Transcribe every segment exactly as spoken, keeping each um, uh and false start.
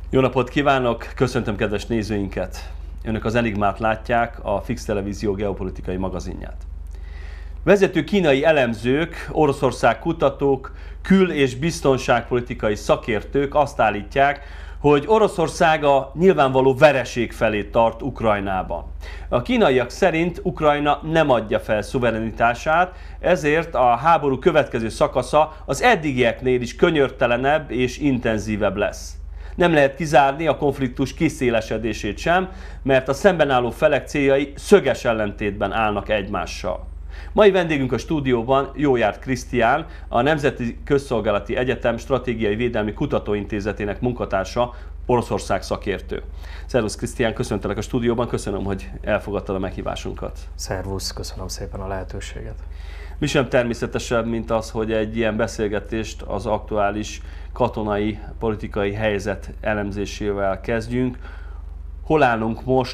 Jó napot kívánok! Köszöntöm kedves nézőinket! Önök az Enigmát látják, a Fix Televízió geopolitikai magazinját. Vezető kínai elemzők, Oroszország kutatók, kül- és biztonságpolitikai szakértők azt állítják, hogy Oroszország a nyilvánvaló vereség felé tart Ukrajnában. A kínaiak szerint Ukrajna nem adja fel szuverenitását, ezért a háború következő szakasza az eddigieknél is könyörtelenebb és intenzívebb lesz. Nem lehet kizárni a konfliktus kiszélesedését sem, mert a szemben álló felek céljai szöges ellentétben állnak egymással. Mai vendégünk a stúdióban Jójárt Krisztián, a Nemzeti Közszolgálati Egyetem Stratégiai Védelmi Kutatóintézetének munkatársa, Oroszország szakértő. Szervusz Krisztián, köszöntelek a stúdióban, köszönöm, hogy elfogadtad a meghívásunkat. Szervusz, köszönöm szépen a lehetőséget. Mi sem természetesebb, mint az, hogy egy ilyen beszélgetést az aktuális katonai, politikai helyzet elemzésével kezdjünk. Hol állunk most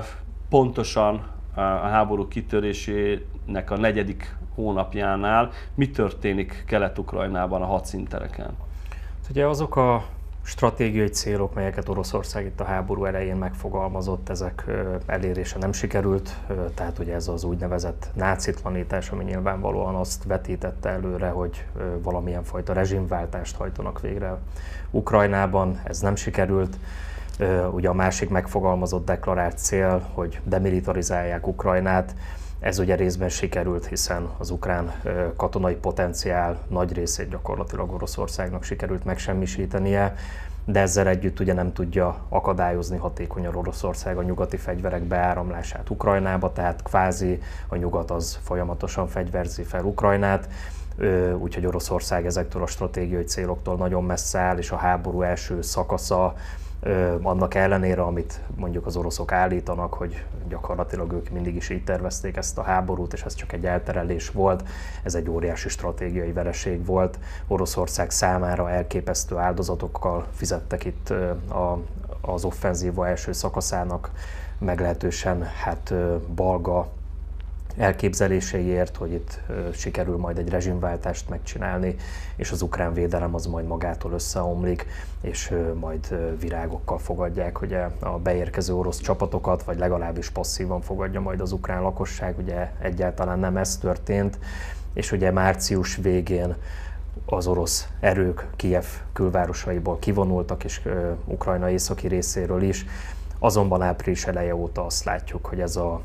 pontosan a háború kitörésének a negyedik hónapjánál? Mi történik Kelet-Ukrajnában a hadszíntereken? Ugye azok a stratégiai célok, melyeket Oroszország itt a háború elején megfogalmazott, ezek elérése nem sikerült, tehát ugye ez az úgynevezett nácitlanítás, ami nyilvánvalóan azt vetítette előre, hogy valamilyen fajta rezsimváltást hajtanak végre Ukrajnában, ez nem sikerült. Ugye a másik megfogalmazott deklarált cél, hogy demilitarizálják Ukrajnát, ez ugye részben sikerült, hiszen az ukrán katonai potenciál nagy részét gyakorlatilag Oroszországnak sikerült megsemmisítenie, de ezzel együtt ugye nem tudja akadályozni hatékonyan Oroszország a nyugati fegyverek beáramlását Ukrajnába, tehát kvázi a nyugat az folyamatosan fegyverzi fel Ukrajnát, úgyhogy Oroszország ezektől a stratégiai céloktól nagyon messze áll, és a háború első szakasza, annak ellenére, amit mondjuk az oroszok állítanak, hogy gyakorlatilag ők mindig is így tervezték ezt a háborút, és ez csak egy elterelés volt, ez egy óriási stratégiai vereség volt. Oroszország számára elképesztő áldozatokkal fizettek itt a, az offenzíva első szakaszának meglehetősen hát balga elképzeléseiért, hogy itt sikerül majd egy rezsimváltást megcsinálni, és az ukrán védelem az majd magától összeomlik, és majd virágokkal fogadják ugye a beérkező orosz csapatokat, vagy legalábbis passzívan fogadja majd az ukrán lakosság, ugye egyáltalán nem ez történt, és ugye március végén az orosz erők Kijev külvárosaiból kivonultak, és Ukrajna északi részéről is, azonban április eleje óta azt látjuk, hogy ez a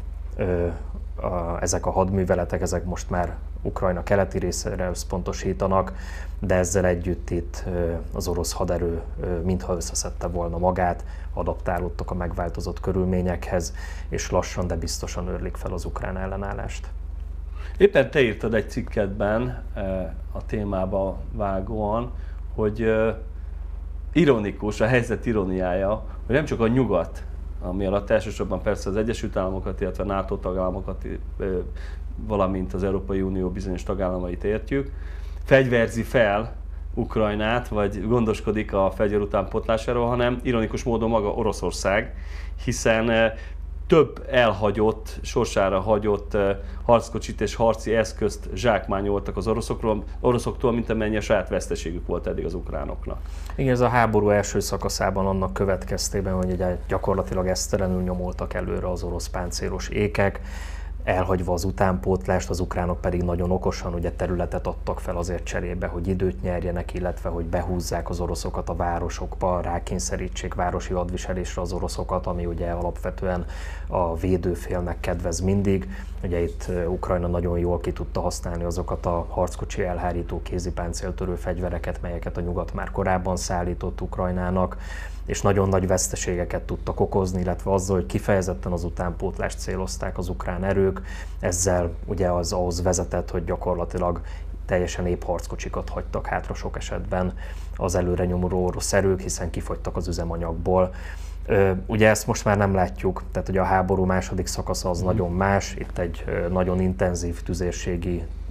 A, ezek a hadműveletek, ezek most már Ukrajna keleti részére összpontosítanak, de ezzel együtt itt az orosz haderő mintha összeszedte volna magát, adaptálódtak a megváltozott körülményekhez, és lassan, de biztosan őrlik fel az ukrán ellenállást. Éppen te írtad egy cikketben a témába vágóan, hogy ironikus, a helyzet ironiája, hogy nem csak a nyugat, ami alatt elsősorban persze az Egyesült Államokat, illetve a NATO tagállamokat, valamint az Európai Unió bizonyos tagállamait értjük, fegyverzi fel Ukrajnát, vagy gondoskodik a fegyver utánpótlásáról, hanem ironikus módon maga Oroszország, hiszen több elhagyott, sorsára hagyott harckocsit és harci eszközt zsákmányoltak az oroszokról, oroszoktól, mint amennyi a saját veszteségük volt eddig az ukránoknak. Igen, ez a háború első szakaszában annak következtében, hogy ugye gyakorlatilag esztelenül nyomultak előre az orosz páncélos ékek, elhagyva az utánpótlást, az ukránok pedig nagyon okosan ugye területet adtak fel azért cserébe, hogy időt nyerjenek, illetve hogy behúzzák az oroszokat a városokba, rákényszerítsék városi hadviselésre az oroszokat, ami ugye alapvetően a védőfélnek kedvez mindig. Ugye itt Ukrajna nagyon jól ki tudta használni azokat a harckocsi elhárító kézipáncéltörő fegyvereket, melyeket a nyugat már korábban szállított Ukrajnának, és nagyon nagy veszteségeket tudtak okozni, illetve azzal, hogy kifejezetten az utánpótlást célozták az ukrán erők, ezzel ugye az ahhoz vezetett, hogy gyakorlatilag teljesen épp harckocsikat hagytak hátra sok esetben az előre nyomuló orosz erők, hiszen kifogytak az üzemanyagból. Ugye ezt most már nem látjuk, tehát ugye a háború második szakasza az mm. nagyon más, itt egy nagyon intenzív tüzérségi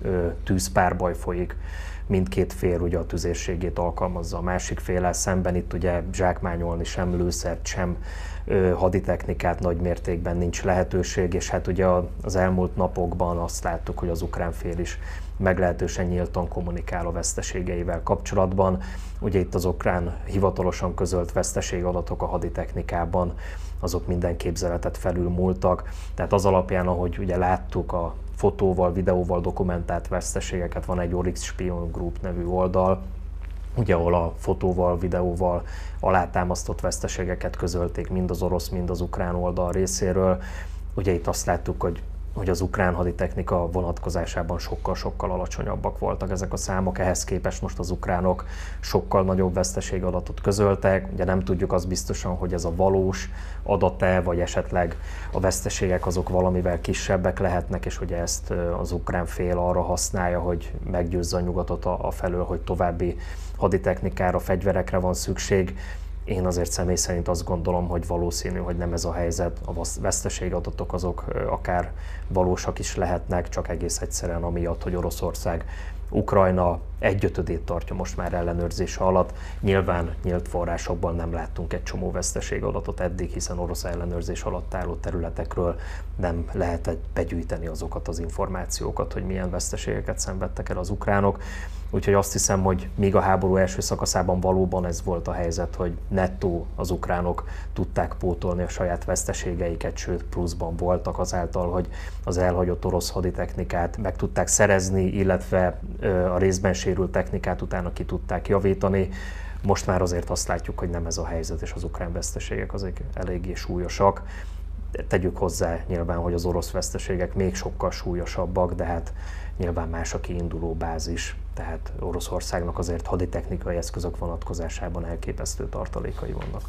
tűzpárbaj folyik. Mindkét fél ugye a tüzérségét alkalmazza a másik féllel szemben, itt ugye zsákmányolni sem lőszert, sem haditechnikát nagy mértékben nincs lehetőség, és hát ugye az elmúlt napokban azt láttuk, hogy az ukrán fél is meglehetősen nyíltan kommunikál a veszteségeivel kapcsolatban. Ugye itt az ukrán hivatalosan közölt veszteségadatok a haditechnikában, azok minden képzeletet felülmúltak, tehát az alapján, ahogy ugye láttuk a fotóval, videóval dokumentált veszteségeket, van egy Oryx Spion Group nevű oldal, ugye ahol a fotóval, videóval alátámasztott veszteségeket közölték mind az orosz, mind az ukrán oldal részéről. Ugye itt azt láttuk, hogy hogy az ukrán haditechnika vonatkozásában sokkal-sokkal alacsonyabbak voltak ezek a számok, ehhez képest most az ukránok sokkal nagyobb veszteségadatot közöltek. Ugye nem tudjuk azt biztosan, hogy ez a valós adat-e, vagy esetleg a veszteségek azok valamivel kisebbek lehetnek, és ugye ezt az ukrán fél arra használja, hogy meggyőzze a nyugatot a felől, hogy további haditechnikára, fegyverekre van szükség. Én azért személy szerint azt gondolom, hogy valószínű, hogy nem ez a helyzet. A veszteségadatok azok akár valósak is lehetnek, csak egész egyszerűen amiatt, hogy Oroszország Ukrajna egyötödét tartja most már ellenőrzése alatt. Nyilván nyílt forrásokban nem láttunk egy csomó veszteségadatot eddig, hiszen orosz ellenőrzés alatt álló területekről nem lehetett begyűjteni azokat az információkat, hogy milyen veszteségeket szenvedtek el az ukránok. Úgyhogy azt hiszem, hogy míg a háború első szakaszában valóban ez volt a helyzet, hogy nettó az ukránok tudták pótolni a saját veszteségeiket, sőt pluszban voltak azáltal, hogy az elhagyott orosz haditechnikát meg tudták szerezni, illetve a részben sérült technikát utána ki tudták javítani. Most már azért azt látjuk, hogy nem ez a helyzet, és az ukrán veszteségek azok eléggé súlyosak. Tegyük hozzá nyilván, hogy az orosz veszteségek még sokkal súlyosabbak, de hát nyilván más a kiinduló bázis, tehát Oroszországnak azért haditechnikai eszközök vonatkozásában elképesztő tartalékai vannak.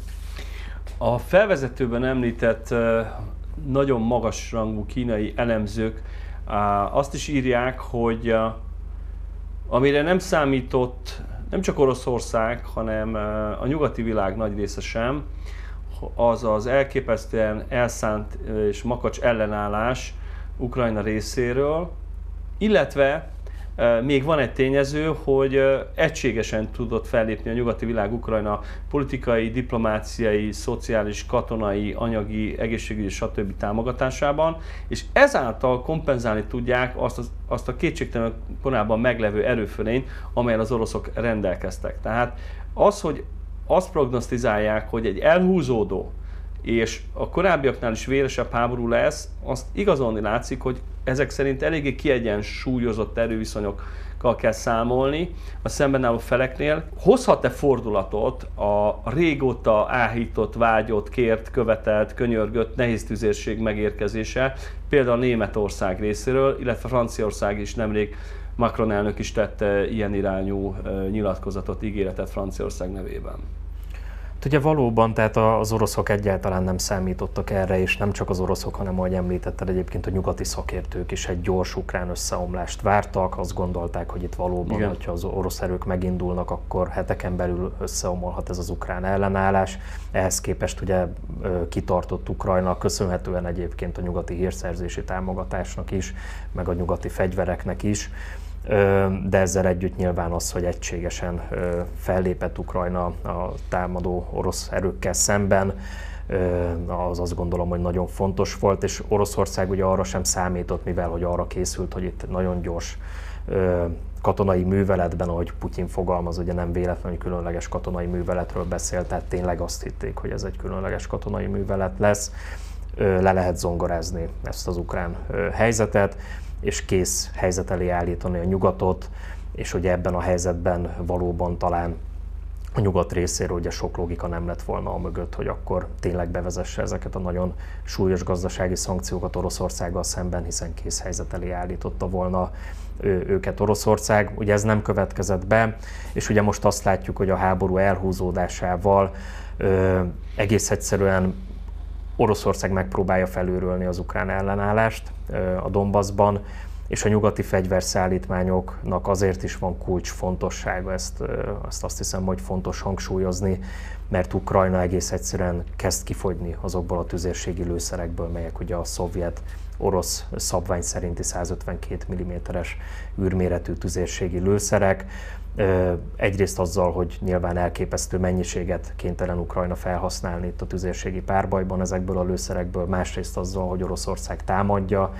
A felvezetőben említett nagyon magasrangú kínai elemzők azt is írják, hogy amire nem számított nem csak Oroszország, hanem a nyugati világ nagy része sem, az az elképesztően elszánt és makacs ellenállás Ukrajna részéről, illetve még van egy tényező, hogy egységesen tudott fellépni a nyugati világ Ukrajna politikai, diplomáciai, szociális, katonai, anyagi, egészségügyi stb. Támogatásában, és ezáltal kompenzálni tudják azt, az, azt a kétségtelenül korábban meglevő erőfölényt, amelyen az oroszok rendelkeztek. Tehát az, hogy azt prognosztizálják, hogy egy elhúzódó és a korábbiaknál is véresebb háború lesz, azt igazolni látszik, hogy ezek szerint eléggé kiegyensúlyozott erőviszonyokkal kell számolni a szemben álló feleknél. Hozhat-e fordulatot a régóta áhított, vágyott, kért, követelt, könyörgött nehéztüzérség megérkezése, például Németország részéről, illetve Franciaország is nemrég Macron elnök is tette ilyen irányú nyilatkozatot, ígéretet Franciaország nevében. Ugye valóban, tehát az oroszok egyáltalán nem számítottak erre, és nem csak az oroszok, hanem ahogy említetted, egyébként a nyugati szakértők is egy gyors ukrán összeomlást vártak, azt gondolták, hogy itt valóban, igen, hogyha az orosz erők megindulnak, akkor heteken belül összeomolhat ez az ukrán ellenállás. Ehhez képest ugye kitartott Ukrajna, köszönhetően egyébként a nyugati hírszerzési támogatásnak is, meg a nyugati fegyvereknek is. De ezzel együtt nyilván az, hogy egységesen fellépett Ukrajna a támadó orosz erőkkel szemben, az azt gondolom, hogy nagyon fontos volt, és Oroszország ugye arra sem számított, mivel hogy arra készült, hogy itt nagyon gyors katonai műveletben, ahogy Putyin fogalmaz, ugye nem véletlenül különleges katonai műveletről beszélt, tehát tényleg azt hitték, hogy ez egy különleges katonai művelet lesz, le lehet zongorázni ezt az ukrán helyzetet, és kész helyzet elé állítani a nyugatot, és hogy ebben a helyzetben valóban talán a nyugat részéről ugye sok logika nem lett volna a mögött, hogy akkor tényleg bevezesse ezeket a nagyon súlyos gazdasági szankciókat Oroszországgal szemben, hiszen kész helyzet elé állította volna őket Oroszország. Ugye ez nem következett be, és ugye most azt látjuk, hogy a háború elhúzódásával ö, egész egyszerűen Oroszország megpróbálja felülrölni az ukrán ellenállást a Donbaszban, és a nyugati fegyverszállítmányoknak azért is van kulcsfontossága, ezt, ezt azt hiszem, hogy fontos hangsúlyozni, mert Ukrajna egész egyszerűen kezd kifogyni azokból a tüzérségi lőszerekből, melyek ugye a szovjet orosz szabvány szerinti százötvenkét milliméteres űrméretű tüzérségi lőszerek. Egyrészt azzal, hogy nyilván elképesztő mennyiséget kénytelen Ukrajna felhasználni itt a tüzérségi párbajban ezekből a lőszerekből, másrészt azzal, hogy Oroszország támadja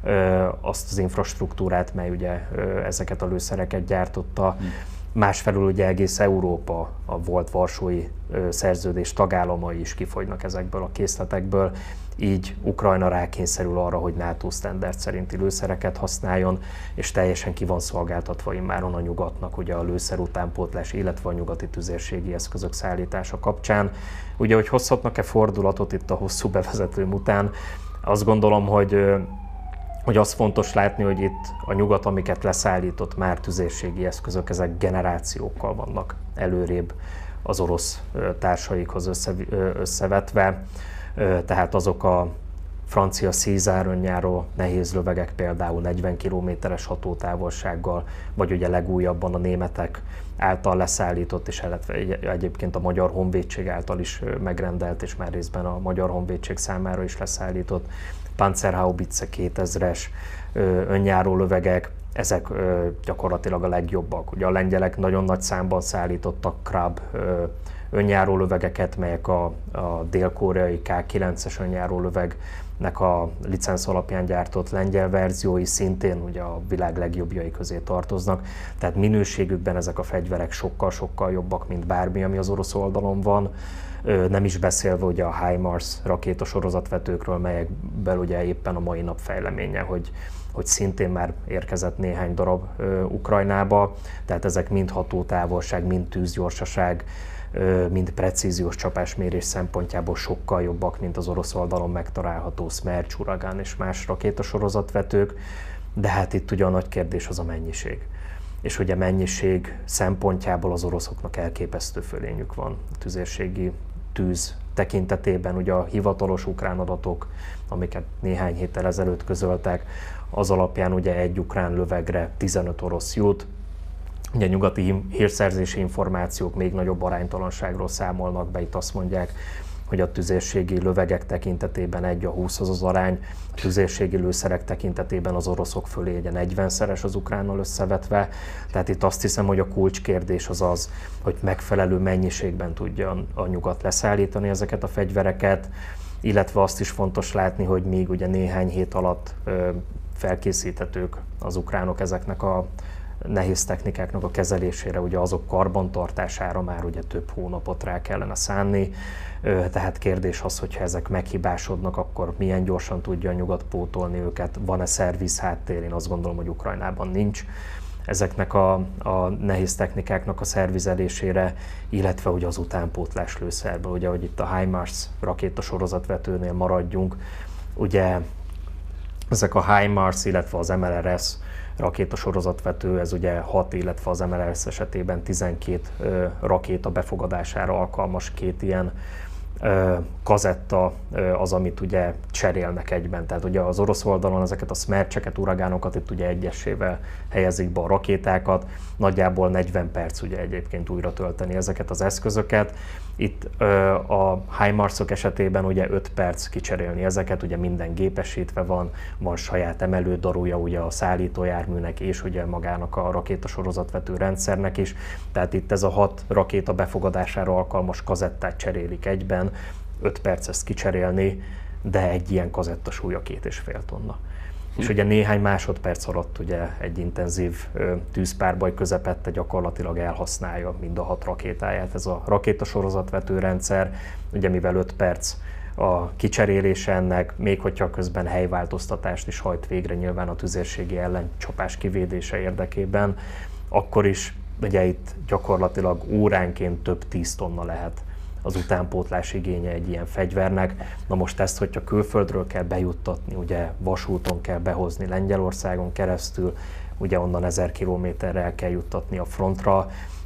azt az infrastruktúrát, mely ugye ezeket a lőszereket gyártotta. Hmm. Másfelől ugye egész Európa, a volt varsói szerződés tagállamai is kifogynak ezekből a készletekből, így Ukrajna rákényszerül arra, hogy NATO standard szerinti lőszereket használjon, és teljesen ki van szolgáltatva immáron a nyugatnak ugye a lőszer utánpótlás, illetve a nyugati tüzérségi eszközök szállítása kapcsán. Ugye, hogy hozhatnak-e fordulatot itt a hosszú bevezetőm után, azt gondolom, hogy hogy az fontos látni, hogy itt a nyugat, amiket leszállított már tüzérségi eszközök, ezek generációkkal vannak előrébb az orosz társaikhoz össze, összevetve. Tehát azok a francia Caesar önjáró nehéz lövegek például negyven kilométeres hatótávolsággal, vagy ugye legújabban a németek által leszállított, és egyébként a Magyar Honvédség által is megrendelt, és már részben a Magyar Honvédség számára is leszállított Panzerhaubitze kétezres önjáró lövegek, ezek gyakorlatilag a legjobbak. Ugye a lengyelek nagyon nagy számban szállítottak Krab önjáró lövegeket, melyek a, a dél-koreai ká kilences önjáró lövegnek a licenc alapján gyártott lengyel verziói szintén ugye a világ legjobbjai közé tartoznak. Tehát minőségükben ezek a fegyverek sokkal-sokkal jobbak, mint bármi, ami az orosz oldalon van. Nem is beszélve ugye a HIMARS rakétasorozatvetőkről, melyekből ugye éppen a mai nap fejleménye, hogy, hogy szintén már érkezett néhány darab ö, Ukrajnába, tehát ezek mind hatótávolság, mind tűzgyorsaság, ö, mind precíziós csapásmérés szempontjából sokkal jobbak, mint az orosz oldalon megtalálható Smerch, Uragan és más rakétasorozatvetők, de hát itt ugye a nagy kérdés az a mennyiség. És ugye mennyiség szempontjából az oroszoknak elképesztő fölényük van a tüzérségi tűz tekintetében. Ugye a hivatalos ukrán adatok, amiket néhány héttel ezelőtt közöltek, az alapján ugye egy ukrán lövegre tizenöt orosz jut. Ugye nyugati hírszerzési információk még nagyobb aránytalanságról számolnak be, itt azt mondják, hogy a tüzérségi lövegek tekintetében egy a húszhoz az arány, a tüzérségi lőszerek tekintetében az oroszok fölé egy negyvenszeres az ukránnal összevetve. Tehát itt azt hiszem, hogy a kulcskérdés az az, hogy megfelelő mennyiségben tudja a nyugat leszállítani ezeket a fegyvereket, illetve azt is fontos látni, hogy még ugye néhány hét alatt felkészíthetők az ukránok ezeknek a nehéz technikáknak a kezelésére, ugye azok karbantartására már ugye több hónapot rá kellene szánni. Tehát kérdés az, hogyha ezek meghibásodnak, akkor milyen gyorsan tudja a nyugat pótolni őket, van-e szerviz háttér, én azt gondolom, hogy Ukrajnában nincs ezeknek a, a nehéz technikáknak a szervizelésére, illetve ugye az utánpótlás lőszerből, ugye, hogy itt a HIMARS rakétasorozatvetőnél maradjunk, ugye ezek a HIMARS, illetve az em el er es rakétasorozatvető, ez ugye hat, illetve az em el er es esetében tizenkét ö, rakéta befogadására alkalmas két ilyen ö, kazetta ö, az, amit ugye cserélnek egyben. Tehát ugye az orosz oldalon ezeket a Smercheket, Uragánokat itt ugye egyesével helyezik be a rakétákat, nagyjából negyven perc ugye egyébként újra tölteni ezeket az eszközöket. Itt ö, a HIMARS-ok esetében ugye öt perc kicserélni ezeket, ugye minden gépesítve van, van saját emelődarúja ugye a szállítójárműnek és ugye magának a rakétasorozatvető rendszernek is. Tehát itt ez a hat rakéta befogadására alkalmas kazettát cserélik egyben, öt perc ezt kicserélni, de egy ilyen kazetta súlya két és fél tonna. Hm. És ugye néhány másodperc alatt ugye egy intenzív ö, tűzpárbaj közepette gyakorlatilag elhasználja mind a hat rakétáját ez a rakétasorozatvető rendszer, ugye mivel öt perc a kicserélése ennek, még hogyha közben helyváltoztatást is hajt végre nyilván a tüzérségi ellencsapás kivédése érdekében, akkor is ugye itt gyakorlatilag óránként több tíz tonna lehet az utánpótlás igénye egy ilyen fegyvernek. Na most ezt, hogyha külföldről kell bejuttatni, ugye vasúton kell behozni Lengyelországon keresztül, ugye onnan ezer kilométerrel kell juttatni a frontra,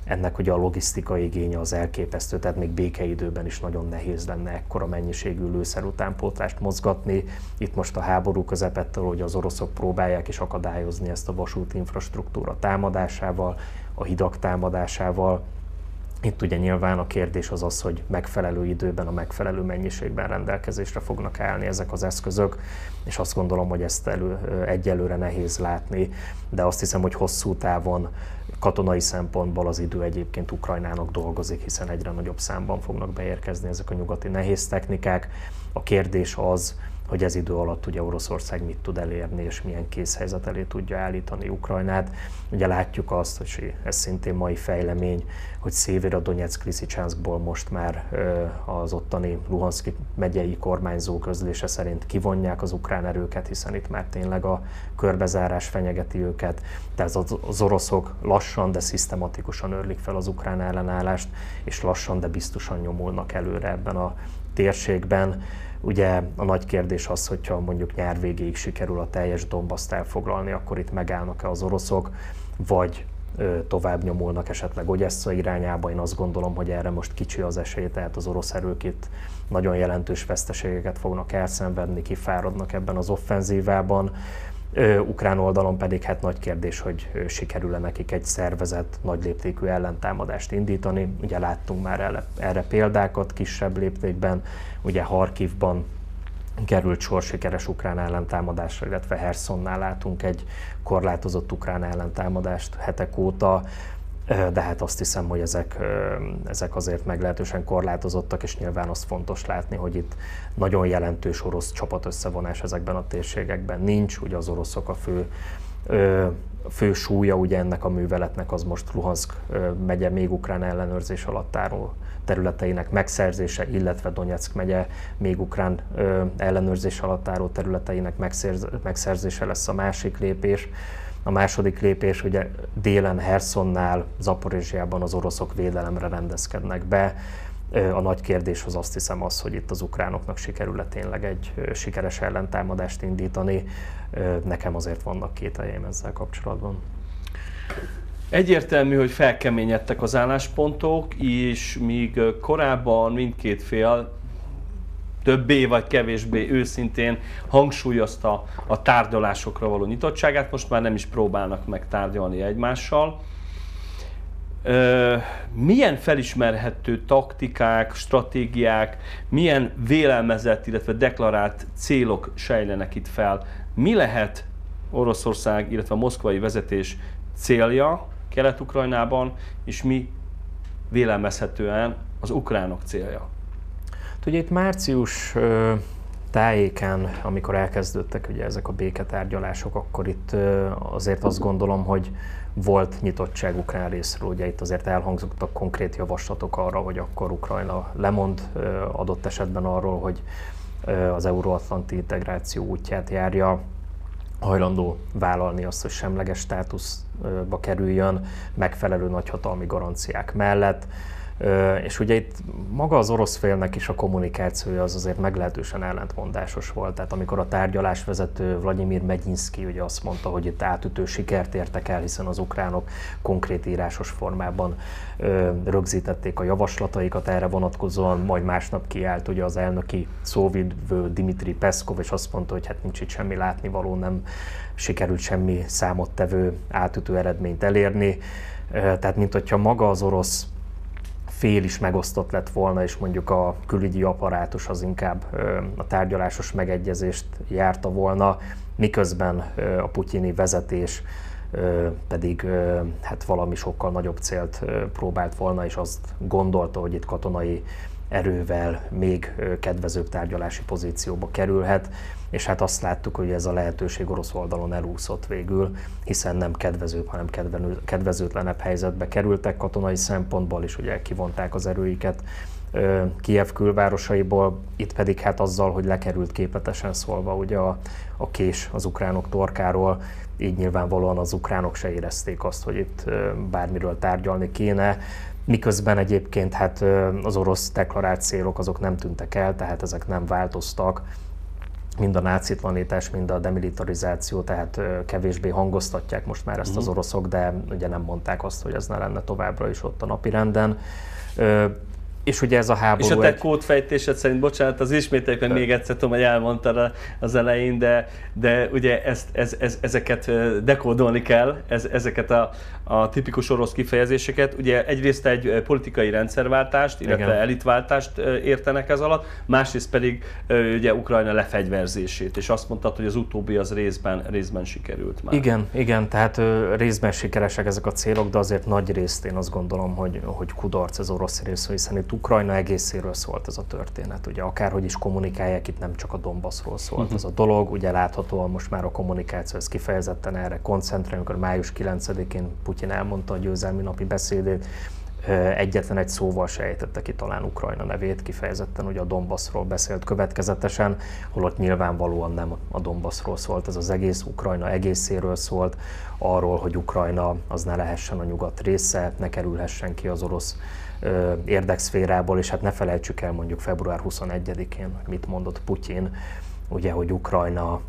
ennek ugye a logisztikai igénye az elképesztő, tehát még békeidőben is nagyon nehéz lenne ekkora mennyiségű lőszer utánpótlást mozgatni. Itt most a háború közepette, hogy az oroszok próbálják is akadályozni ezt a vasúti infrastruktúra támadásával, a hidak támadásával. Itt ugye nyilván a kérdés az az, hogy megfelelő időben, a megfelelő mennyiségben rendelkezésre fognak állni ezek az eszközök, és azt gondolom, hogy ezt elő, egyelőre nehéz látni, de azt hiszem, hogy hosszú távon katonai szempontból az idő egyébként Ukrajnának dolgozik, hiszen egyre nagyobb számban fognak beérkezni ezek a nyugati nehéz technikák. A kérdés az, hogy ez idő alatt ugye Oroszország mit tud elérni, és milyen készhelyzet elé tudja állítani Ukrajnát. Ugye látjuk azt, hogy ez szintén mai fejlemény, hogy Szévierodonyeck-Liszicsanszkból most már az ottani Luhanszki megyei kormányzó közlése szerint kivonják az ukrán erőket, hiszen itt már tényleg a körbezárás fenyegeti őket. Tehát az oroszok lassan, de szisztematikusan őrlik fel az ukrán ellenállást, és lassan, de biztosan nyomulnak előre ebben a térségben. Ugye a nagy kérdés az, hogyha mondjuk nyár végéig sikerül a teljes Donbaszt elfoglalni, akkor itt megállnak-e az oroszok, vagy ö, tovább nyomulnak esetleg Ogyessza irányába. Én azt gondolom, hogy erre most kicsi az esély, tehát az orosz erők itt nagyon jelentős veszteségeket fognak elszenvedni, kifáradnak ebben az offenzívában. Ö, ukrán oldalon pedig hát nagy kérdés, hogy ö, sikerül-e nekik egy szervezett, nagy léptékű ellentámadást indítani. Ugye láttunk már erre, erre példákat kisebb léptékben, ugye Harkivban került sor sikeres ukrán ellentámadásra, illetve Hersonnál látunk egy korlátozott ukrán ellentámadást hetek óta, de hát azt hiszem, hogy ezek, ezek azért meglehetősen korlátozottak, és nyilván azt fontos látni, hogy itt nagyon jelentős orosz csapatösszevonás ezekben a térségekben nincs. Ugye az oroszok a fő, fő súlya ugye ennek a műveletnek az most Luhanszk megye még ukrán ellenőrzés alatt álló területeinek megszerzése, illetve Donyeck megye még ukrán ellenőrzés alatt álló területeinek megszerzése lesz a másik lépés. A második lépés ugye délen Hersonnál, Zaporizsjában az oroszok védelemre rendezkednek be. A nagy kérdés az azt hiszem az, hogy itt az ukránoknak sikerül-e tényleg egy sikeres ellentámadást indítani. Nekem azért vannak kételjeim ezzel kapcsolatban. Egyértelmű, hogy felkeményedtek az álláspontok, és míg korábban mindkét fél többé vagy kevésbé őszintén hangsúlyozta a tárgyalásokra való nyitottságát, most már nem is próbálnak meg tárgyalni egymással. Milyen felismerhető taktikák, stratégiák, milyen vélelmezett, illetve deklarált célok sejlenek itt fel? Mi lehet Oroszország, illetve a moszkvai vezetés célja Kelet-Ukrajnában, és mi vélelmezhetően az ukránok célja? Ugye itt március tájékán, amikor elkezdődtek ugye ezek a béketárgyalások, akkor itt azért azt gondolom, hogy volt nyitottság ukrán részről. Ugye itt azért elhangzottak konkrét javaslatok arra, hogy akkor Ukrajna lemond adott esetben arról, hogy az euróatlanti integráció útját járja, hajlandó vállalni azt, hogy semleges státuszba kerüljön, megfelelő nagyhatalmi garanciák mellett. És ugye itt maga az orosz félnek is a kommunikációja az azért meglehetősen ellentmondásos volt. Tehát amikor a tárgyalásvezető Vladimir Megyinszky ugye azt mondta, hogy itt átütő sikert értek el, hiszen az ukránok konkrét írásos formában rögzítették a javaslataikat erre vonatkozóan, majd másnap kiállt ugye az elnöki szóvivő Dmitri Peszkov, és azt mondta, hogy hát nincs itt semmi látnivaló, nem sikerült semmi számottevő átütő eredményt elérni. Tehát mint hogyha maga az orosz fél is megosztott lett volna, és mondjuk a külügyi apparátus az inkább a tárgyalásos megegyezést járta volna, miközben a putyini vezetés pedig hát valami sokkal nagyobb célt próbált volna, és azt gondolta, hogy itt katonai erővel még kedvezőbb tárgyalási pozícióba kerülhet, és hát azt láttuk, hogy ez a lehetőség orosz oldalon elúszott végül, hiszen nem kedvezőbb, hanem kedvezőtlenebb helyzetbe kerültek katonai szempontból, és ugye kivonták az erőiket Kijev külvárosaiból, itt pedig hát azzal, hogy lekerült képletesen szólva ugye a, a kés az ukránok torkáról, így nyilvánvalóan az ukránok se érezték azt, hogy itt bármiről tárgyalni kéne. Miközben egyébként hát az orosz deklarált célok azok nem tűntek el, tehát ezek nem változtak. mind a nácitlanítás, mind a demilitarizáció, tehát kevésbé hangoztatják most már ezt az oroszok, de ugye nem mondták azt, hogy ez ne lenne továbbra is ott a napirenden. És ugye ez a háború... És a te egy... kódfejtésed szerint, bocsánat, az ismételjük meg még egyszer, tudom, hogy elmondtad az elején, de, de ugye ezt, ez, ez, ezeket dekódolni kell, ez, ezeket a, a tipikus orosz kifejezéseket. Ugye egyrészt egy politikai rendszerváltást, illetve igen. elitváltást értenek ez alatt, másrészt pedig ugye Ukrajna lefegyverzését, és azt mondtad, hogy az utóbbi az részben, részben sikerült már. Igen, igen, tehát részben sikeresek ezek a célok, de azért nagy részt én azt gondolom, hogy, hogy kudarc az orosz részről, hiszen itt Ukrajna egészéről szólt ez a történet. Ugye akárhogy is kommunikálják, itt nem csak a Donbassról szólt uh-huh. ez a dolog. Ugye láthatóan most már a kommunikáció ez kifejezetten erre koncentrál, amikor május kilencedikén Putyin elmondta a győzelmi napi beszédét, egyetlen egy szóval se ejtette ki talán Ukrajna nevét, kifejezetten ugye a Donbassról beszélt következetesen, holott nyilvánvalóan nem a Donbassról szólt, ez az egész Ukrajna egészéről szólt, arról, hogy Ukrajna az ne lehessen a nyugat része, ne kerülhessen ki az orosz érdekszférából, és hát ne felejtsük el mondjuk február huszonegyedikén, mit mondott Putyin, ugye, hogy Ukrajna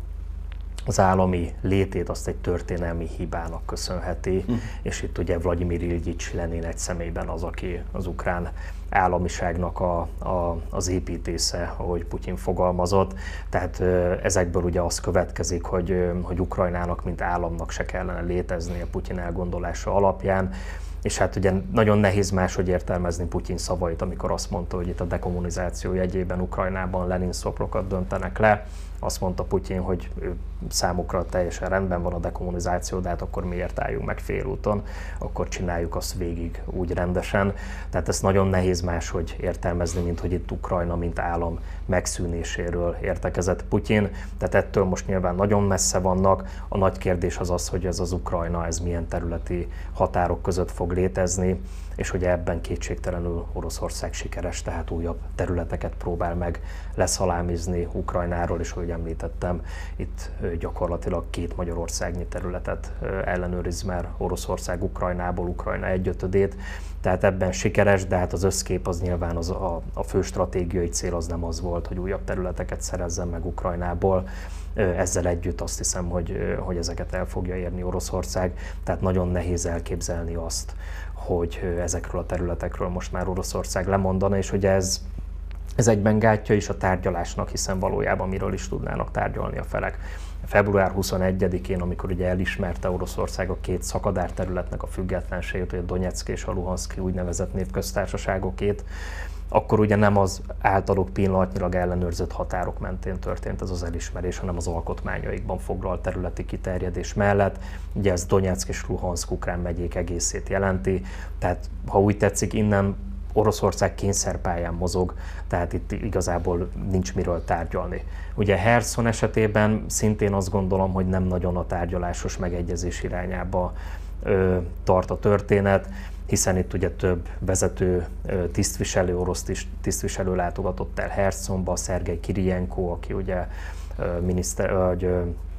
az állami létét azt egy történelmi hibának köszönheti, hm. és itt ugye Vladimir Iljics Lenin egy személyben az, aki az ukrán államiságnak a, a, az építésze, ahogy Putyin fogalmazott. Tehát ezekből ugye az következik, hogy, hogy Ukrajnának, mint államnak se kellene létezni a Putyin elgondolása alapján. És hát ugye nagyon nehéz máshogy értelmezni Putyin szavait, amikor azt mondta, hogy itt a dekommunizáció jegyében Ukrajnában Lenin szobrokat döntenek le. Azt mondta Putyin, hogy számukra teljesen rendben van a dekommunizáció, de hát akkor miért álljunk meg félúton, akkor csináljuk azt végig úgy rendesen. Tehát ezt nagyon nehéz máshogy értelmezni, mint hogy itt Ukrajna, mint állam megszűnéséről értekezett Putyin. Tehát ettől most nyilván nagyon messze vannak. A nagy kérdés az az, hogy ez az Ukrajna, ez milyen területi határok között fog létezni, és hogy ebben kétségtelenül Oroszország sikeres, tehát újabb területeket próbál meg leszalámizni Ukrajnáról, és ahogy említettem, itt gyakorlatilag két magyarországnyi területet ellenőriz már Oroszország Ukrajnából, Ukrajna egyötödét, tehát ebben sikeres, de hát az összkép az nyilván az a, a fő stratégiai cél az nem az volt, hogy újabb területeket szerezzen meg Ukrajnából. Ezzel együtt azt hiszem, hogy, hogy ezeket el fogja érni Oroszország, tehát nagyon nehéz elképzelni azt, hogy ezekről a területekről most már Oroszország lemondana, és hogy ez, ez egyben gátja is a tárgyalásnak, hiszen valójában miről is tudnának tárgyalni a felek. február huszonegyedikén, amikor ugye elismerte Oroszország a két szakadár területnek a függetlenségét, a Donyeck és a Luhanszki úgynevezett névköztársaságokét, akkor ugye nem az általuk pillanatnyilag ellenőrzött határok mentén történt ez az elismerés, hanem az alkotmányaikban foglalt területi kiterjedés mellett. Ugye ez Donyeck és Luhanszk ukrán megyék egészét jelenti, tehát ha úgy tetszik, innen Oroszország kényszerpályán mozog, tehát itt igazából nincs miről tárgyalni. Ugye Herson esetében szintén azt gondolom, hogy nem nagyon a tárgyalásos megegyezés irányába ö, tart a történet, hiszen itt ugye több vezető tisztviselő, orosz tisztviselő látogatott el Hersonba, Szergej Kirijenko, aki ugye, miniszter, ugye,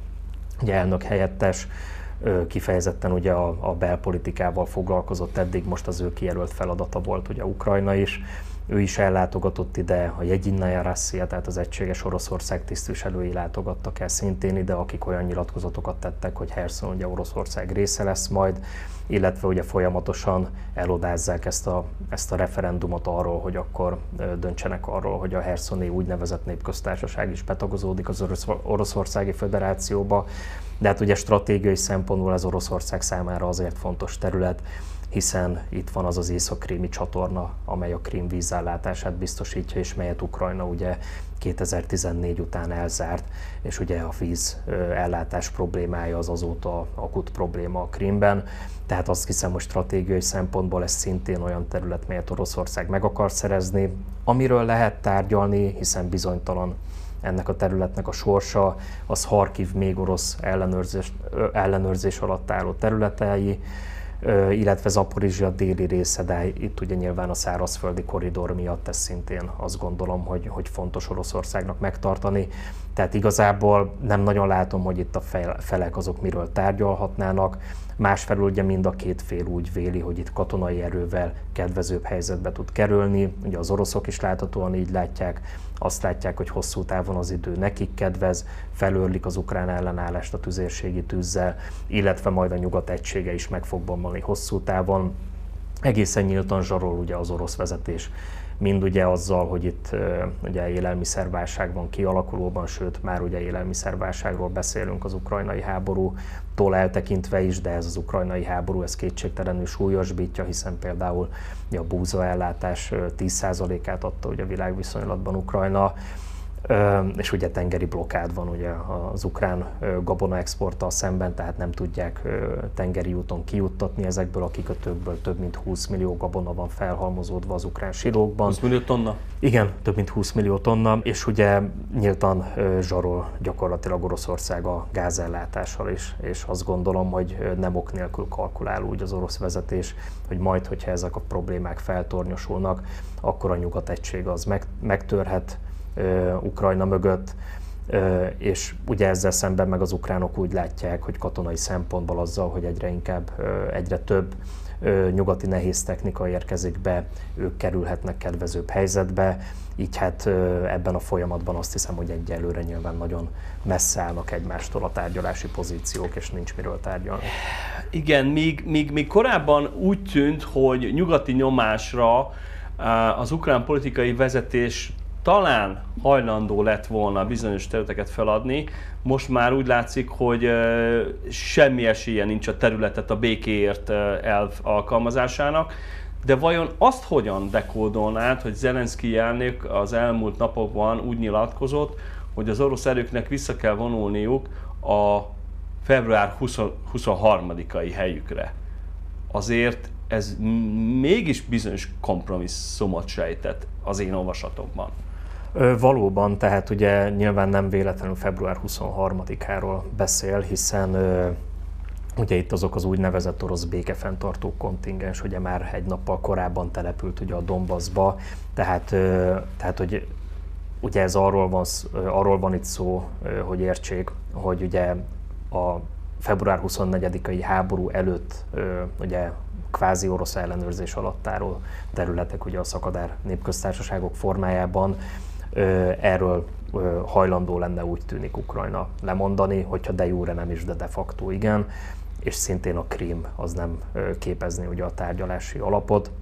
ugye elnök helyettes, kifejezetten ugye a, a belpolitikával foglalkozott eddig, most az ő kijelölt feladata volt ugye Ukrajna is. Ő is ellátogatott ide, a Jegyinnaja Rasszia, tehát az egységes Oroszország tisztviselői látogattak el szintén ide, akik olyan nyilatkozatokat tettek, hogy Herson ugye Oroszország része lesz majd, illetve ugye folyamatosan elodázzák ezt a, ezt a referendumot arról, hogy akkor döntsenek arról, hogy a herszoni úgynevezett népköztársaság is betagozódik az Orosz, Oroszországi Föderációba. De hát ugye stratégiai szempontból ez Oroszország számára azért fontos terület, hiszen itt van az az észak-krími csatorna, amely a Krím vízellátását biztosítja, és melyet Ukrajna ugye kétezer-tizennégy után elzárt, és ugye a víz ellátás problémája az azóta akut probléma a Krímben. Tehát azt hiszem, hogy stratégiai szempontból ez szintén olyan terület, melyet Oroszország meg akar szerezni, amiről lehet tárgyalni, hiszen bizonytalan ennek a területnek a sorsa, az Harkiv még orosz ellenőrzés, ellenőrzés alatt álló területei, illetve Zaporizsja déli része, de itt ugye nyilván a szárazföldi korridor miatt ez szintén azt gondolom, hogy, hogy fontos Oroszországnak megtartani. Tehát Tehát igazából nem nagyon látom, hogy itt a felek azok miről tárgyalhatnának. Másfelől ugye mind a két fél úgy véli, hogy itt katonai erővel kedvezőbb helyzetbe tud kerülni. Ugye az oroszok is láthatóan így látják, azt látják, hogy hosszú távon az idő nekik kedvez, felőrlik az ukrán ellenállást a tüzérségi tűzzel, illetve majd a nyugat egysége is meg fog bomlani hosszú távon. Egészen nyíltan zsarol ugye az orosz vezetés, mind ugye azzal, hogy itt ugye élelmiszerválság van kialakulóban, sőt már ugye élelmiszerválságról beszélünk az ukrajnai háborútól eltekintve is, de ez az ukrajnai háború ez kétségtelenül súlyosbítja, hiszen például a búzaellátás tíz százalékát adta ugye világviszonylatban Ukrajna, és ugye tengeri blokkád van ugye az ukrán gabonaexporttal szemben, tehát nem tudják tengeri úton kijuttatni ezekből a kikötőkből, több mint húsz millió gabona van felhalmozódva az ukrán silókban. húsz millió tonna? Igen, több mint húsz millió tonna, és ugye nyíltan zsarol gyakorlatilag Oroszország a gázellátással is, és azt gondolom, hogy nem ok nélkül kalkulál úgy az orosz vezetés, hogy majd, hogyha ezek a problémák feltornyosulnak, akkor a nyugat egység az meg, megtörhet Ukrajna mögött, és ugye ezzel szemben meg az ukránok úgy látják, hogy katonai szempontból azzal, hogy egyre inkább, egyre több nyugati nehéz technika érkezik be, ők kerülhetnek kedvezőbb helyzetbe, így hát ebben a folyamatban azt hiszem, hogy egyelőre nyilván nagyon messze állnak egymástól a tárgyalási pozíciók, és nincs miről tárgyalni. Igen, míg, míg, míg korábban úgy tűnt, hogy nyugati nyomásra az ukrán politikai vezetés talán hajlandó lett volna bizonyos területeket feladni, most már úgy látszik, hogy semmi esélye nincs a területet a békéért elv alkalmazásának, de vajon azt hogyan dekódolnád, hogy Zelenszkij elnök az elmúlt napokban úgy nyilatkozott, hogy az orosz erőknek vissza kell vonulniuk a február huszonharmadikai helyükre. Azért ez mégis bizonyos kompromisszumot sejtett az én olvasatomban. Valóban, tehát ugye nyilván nem véletlenül február huszonharmadikáról beszél, hiszen ugye itt azok az úgynevezett orosz békefenntartó kontingens, ugye már egy nappal korábban települt ugye a Donbassba, tehát, tehát hogy ugye ez arról van, arról van itt szó, hogy értsék, hogy ugye a február huszonnegyedikai háború előtt ugye kvázi orosz ellenőrzés alatt álló területek ugye a szakadár népköztársaságok formájában, erről hajlandó lenne, úgy tűnik, Ukrajna lemondani, hogyha de jure nem is, de de facto igen, és szintén a Krím az nem képezni ugye a tárgyalási alapot.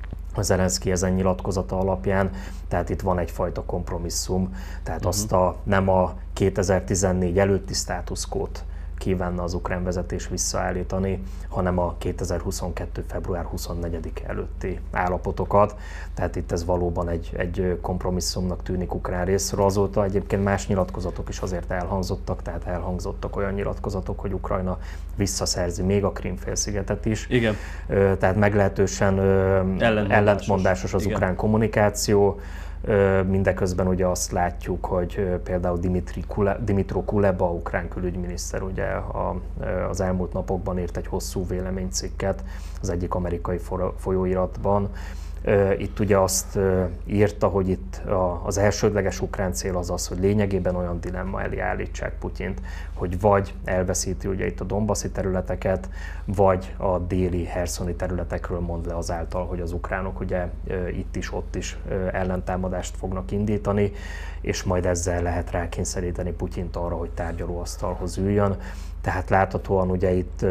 A Zelenszkij ezen nyilatkozata alapján, tehát itt van egyfajta kompromisszum, tehát uh-huh. azt a, nem a kétezer-tizennégy előtti státuszkót kívánna az ukrán vezetés visszaállítani, hanem a kétezer-huszonkettő. február huszonnegyedike előtti állapotokat. Tehát itt ez valóban egy, egy kompromisszumnak tűnik ukrán részről. Azóta egyébként más nyilatkozatok is azért elhangzottak, tehát elhangzottak olyan nyilatkozatok, hogy Ukrajna visszaszerzi még a Krím-félszigetet is. Igen. Tehát meglehetősen ellentmondásos, ellentmondásos az Igen. ukrán kommunikáció. Mindeközben ugye azt látjuk, hogy például Dimitri Kule, Dimitro Kuleba, ukrán külügyminiszter ugye a, az elmúlt napokban írt egy hosszú véleménycikket az egyik amerikai folyóiratban. Itt ugye azt írta, hogy itt az elsődleges ukrán cél az az, hogy lényegében olyan dilemma elé állítsák Putyint, hogy vagy elveszíti ugye itt a donbaszi területeket, vagy a déli herszoni területekről mond le azáltal, hogy az ukránok ugye itt is, ott is ellentámadást fognak indítani, és majd ezzel lehet rákényszeríteni Putyint arra, hogy tárgyalóasztalhoz üljön. Tehát láthatóan ugye itt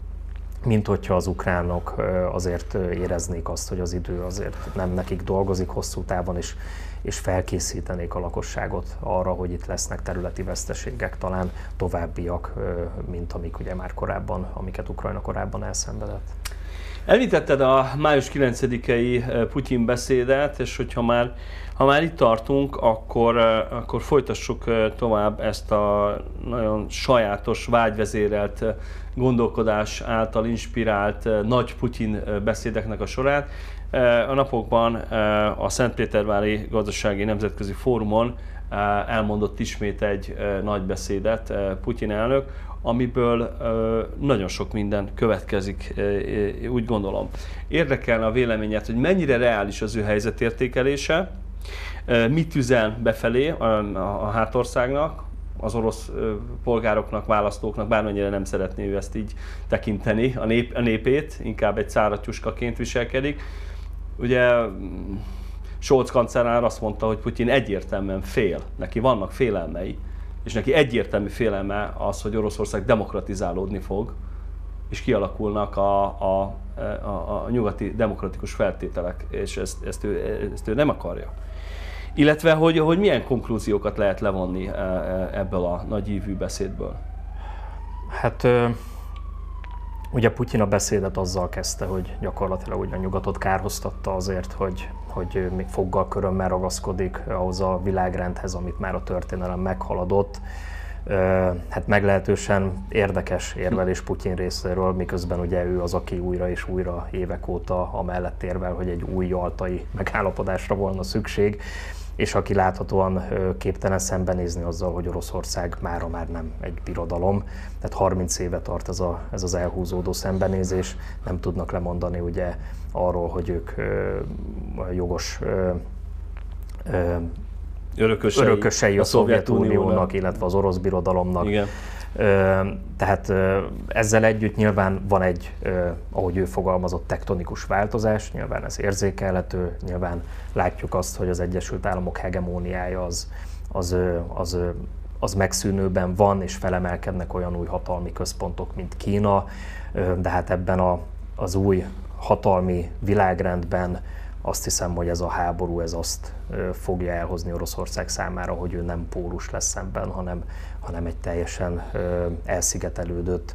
mint hogyha az ukránok azért éreznék azt, hogy az idő azért nem nekik dolgozik hosszú távon, is, és felkészítenék a lakosságot arra, hogy itt lesznek területi veszteségek, talán továbbiak, mint amik ugye már korábban, amiket Ukrajna korábban elszenvedett. Említetted a május kilencedikei Putyin beszédet, és hogyha már, ha már itt tartunk, akkor, akkor folytassuk tovább ezt a nagyon sajátos, vágyvezérelt gondolkodás által inspirált nagy Putyin beszédeknek a sorát. A napokban a Szentpétervári Gazdasági Nemzetközi Fórumon elmondott ismét egy nagy beszédet Putyin elnök, amiből nagyon sok minden következik, úgy gondolom. Érdekelne a véleményed, hogy mennyire reális az ő helyzetértékelése, mit üzen befelé a hátországnak, az orosz polgároknak, választóknak, bármennyire nem szeretné ő ezt így tekinteni, a, nép, a népét, inkább egy száradtyuskaként viselkedik. Ugye Scholz kancellár azt mondta, hogy Putyin egyértelműen fél, neki vannak félelmei, és neki egyértelmű félelme az, hogy Oroszország demokratizálódni fog, és kialakulnak a, a, a, a nyugati demokratikus feltételek, és ezt, ezt, ő, ezt ő nem akarja. Illetve, hogy, hogy milyen konklúziókat lehet levonni ebből a nagyívű beszédből? Hát ugye Putyin a beszédet azzal kezdte, hogy gyakorlatilag ugye a nyugatot kárhoztatta azért, hogy, hogy még foggal körömmel ragaszkodik ahhoz a világrendhez, amit már a történelem meghaladott. Hát meglehetősen érdekes érvelés Putyin részéről, miközben ugye ő az, aki újra és újra évek óta amellett érvel, hogy egy új jaltai megállapodásra volna szükség, és aki láthatóan képtelen szembenézni azzal, hogy Oroszország mára már nem egy birodalom. Tehát harminc éve tart ez, a, ez az elhúzódó szembenézés, nem tudnak lemondani ugye arról, hogy ők ö, jogos ö, ö, örökösei, örökösei a, a Szovjetuniónak, illetve az orosz birodalomnak. Igen. Tehát ezzel együtt nyilván van egy, ahogy ő fogalmazott, tektonikus változás, nyilván ez érzékelhető, nyilván látjuk azt, hogy az Egyesült Államok hegemóniája az, az, az, az megszűnőben van, és felemelkednek olyan új hatalmi központok, mint Kína, de hát ebben a, az új hatalmi világrendben azt hiszem, hogy ez a háború ez azt fogja elhozni Oroszország számára, hogy ő nem pórus lesz szemben, hanem, hanem egy teljesen elszigetelődött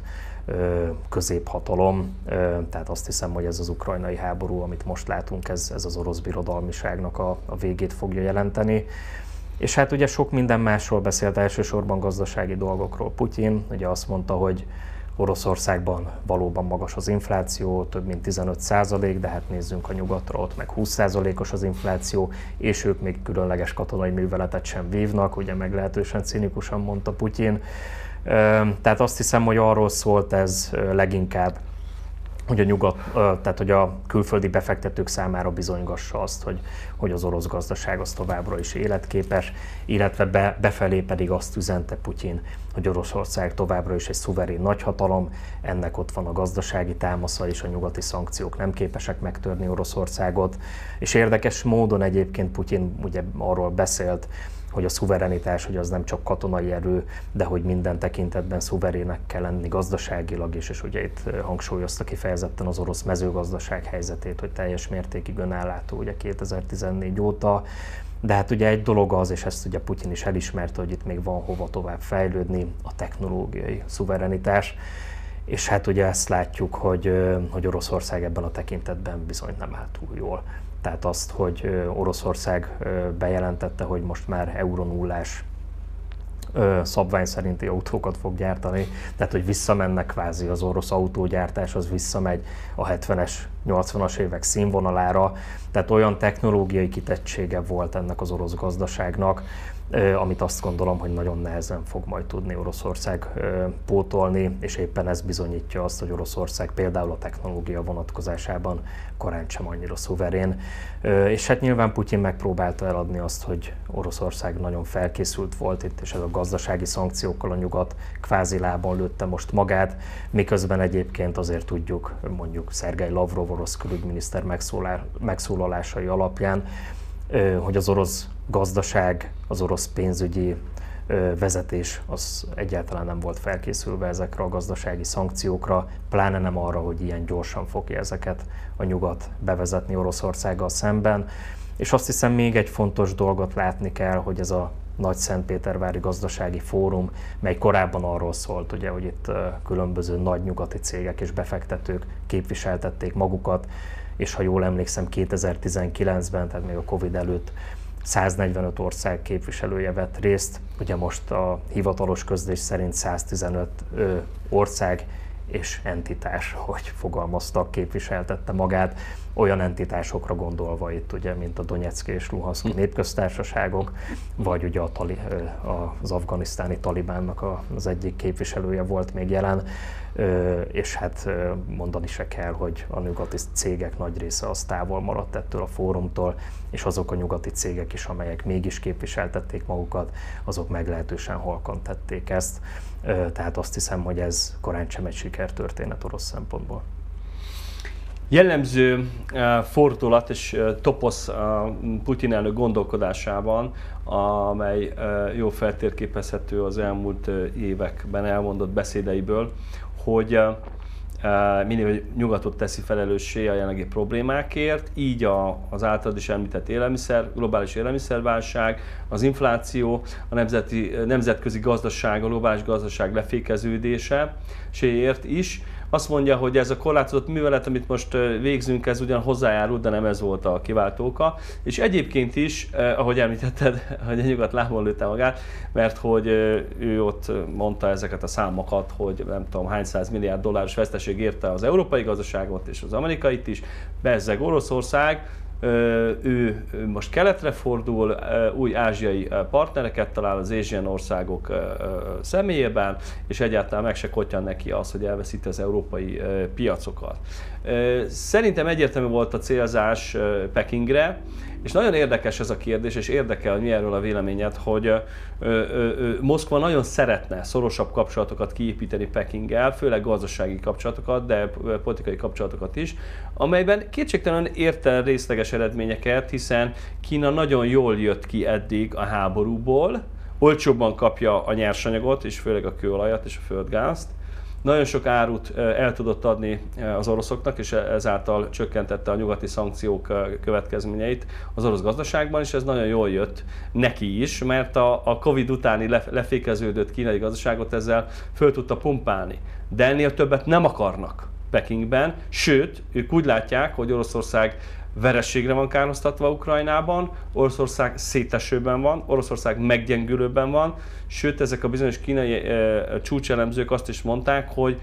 középhatalom. Tehát azt hiszem, hogy ez az ukrajnai háború, amit most látunk, ez, ez az orosz birodalmiságnak a, a végét fogja jelenteni. És hát ugye sok minden másról beszélt, elsősorban gazdasági dolgokról Putyin. Ugye azt mondta, hogy Oroszországban valóban magas az infláció, több mint tizenöt százalék, de hát nézzünk a nyugatra, ott meg húsz százalékos az infláció, és ők még különleges katonai műveletet sem vívnak, ugye meglehetősen cinikusan mondta Putyin. Tehát azt hiszem, hogy arról szólt ez leginkább, hogy a nyugat, tehát hogy a külföldi befektetők számára bizonygassa azt, hogy, hogy az orosz gazdaság az továbbra is életképes, illetve be, befelé pedig azt üzente Putyin, hogy Oroszország továbbra is egy szuverén nagyhatalom, ennek ott van a gazdasági támasza, és a nyugati szankciók nem képesek megtörni Oroszországot. És érdekes módon egyébként Putyin ugye arról beszélt, hogy a szuverenitás, hogy az nem csak katonai erő, de hogy minden tekintetben szuverének kell lenni gazdaságilag is, és ugye itt hangsúlyozta kifejezetten az orosz mezőgazdaság helyzetét, hogy teljes mértékig önállátó ugye kétezer-tizennégy óta. De hát ugye egy dolog az, és ezt ugye Putyin is elismerte, hogy itt még van hova tovább fejlődni, a technológiai szuverenitás. És hát ugye ezt látjuk, hogy, hogy Oroszország ebben a tekintetben bizony nem áll túl jól. Tehát azt, hogy Oroszország bejelentette, hogy most már euronullás szabvány szerinti autókat fog gyártani, tehát hogy visszamennek kvázi az orosz autógyártás, az visszamegy a hetvenes, nyolcvanas évek színvonalára, tehát olyan technológiai kitettsége volt ennek az orosz gazdaságnak, amit azt gondolom, hogy nagyon nehezen fog majd tudni Oroszország pótolni, és éppen ez bizonyítja azt, hogy Oroszország például a technológia vonatkozásában korán sem annyira szuverén. És hát nyilván Putyin megpróbálta eladni azt, hogy Oroszország nagyon felkészült volt itt, és ez a gazdasági szankciókkal a nyugat kvázi lábon lőtte most magát, miközben egyébként azért tudjuk, mondjuk Szergej Lavrov orosz külügyminiszter megszólalásai alapján, hogy az orosz gazdaság, az orosz pénzügyi vezetés az egyáltalán nem volt felkészülve ezekre a gazdasági szankciókra, pláne nem arra, hogy ilyen gyorsan fogja ezeket a nyugat bevezetni Oroszországgal szemben. És azt hiszem, még egy fontos dolgot látni kell, hogy ez a Nagy Szentpétervári Gazdasági Fórum, mely korábban arról szólt, ugye, hogy itt különböző nagy nyugati cégek és befektetők képviseltették magukat, és ha jól emlékszem, kétezer-tizenkilencben, tehát még a Covid előtt száznegyvenöt ország képviselője vett részt. Ugye most a hivatalos közlés szerint száztizenöt ország és entitás, hogy fogalmazta, képviseltette magát, olyan entitásokra gondolva itt, ugye, mint a Donyeck és Luhanszki népköztársaságok, vagy ugye a tali, az afganisztáni talibánnak az egyik képviselője volt még jelen, és hát mondani se kell, hogy a nyugati cégek nagy része az távol maradt ettől a fórumtól, és azok a nyugati cégek is, amelyek mégis képviseltették magukat, azok meglehetősen halkan tették ezt. Tehát azt hiszem, hogy ez korán sem egy sikertörténet orosz szempontból. Jellemző fordulat és toposz Putyin elnök gondolkodásában, amely jól feltérképezhető az elmúlt években elmondott beszédeiből, hogy minél nyugatot teszi felelőssé a jelenlegi problémákért, így a, az általad is említett élelmiszer, globális élelmiszerválság, az infláció, a nemzeti, nemzetközi gazdaság, a globális gazdaság lefékeződése séért is. Azt mondja, hogy ez a korlátozott művelet, amit most végzünk, ez ugyan hozzájárult, de nem ez volt a kiváltó oka. És egyébként is, ahogy említetted, hogy a nyugat lábon lőtte magát, mert hogy ő ott mondta ezeket a számokat, hogy nem tudom hány száz milliárd dolláros veszteség érte az európai gazdaságot és az amerikait is, bezzeg Oroszország, ő most keletre fordul, új ázsiai partnereket talál az ázsiai országok személyében, és egyáltalán meg se kottyan neki az, hogy elveszíti az európai piacokat. Szerintem egyértelmű volt a célzás Pekingre, és nagyon érdekes ez a kérdés, és érdekel, hogy mi erről a véleményed, hogy ö, ö, ö, Moszkva nagyon szeretne szorosabb kapcsolatokat kiépíteni Pekinggel, főleg gazdasági kapcsolatokat, de politikai kapcsolatokat is, amelyben kétségtelenül ért el részleges eredményeket, hiszen Kína nagyon jól jött ki eddig a háborúból, olcsóbban kapja a nyersanyagot, és főleg a kőolajat és a földgázt. Nagyon sok árut el tudott adni az oroszoknak, és ezáltal csökkentette a nyugati szankciók következményeit az orosz gazdaságban, és ez nagyon jól jött neki is, mert a, a Covid utáni lefékeződött kínai gazdaságot ezzel föl tudta pumpálni. De ennél többet nem akarnak Pekingben, sőt, ők úgy látják, hogy Oroszország vereségre van kárhoztatva Ukrajnában, Oroszország szétesőben van, Oroszország meggyengülőben van, sőt ezek a bizonyos kínai e, csúcselemzők azt is mondták, hogy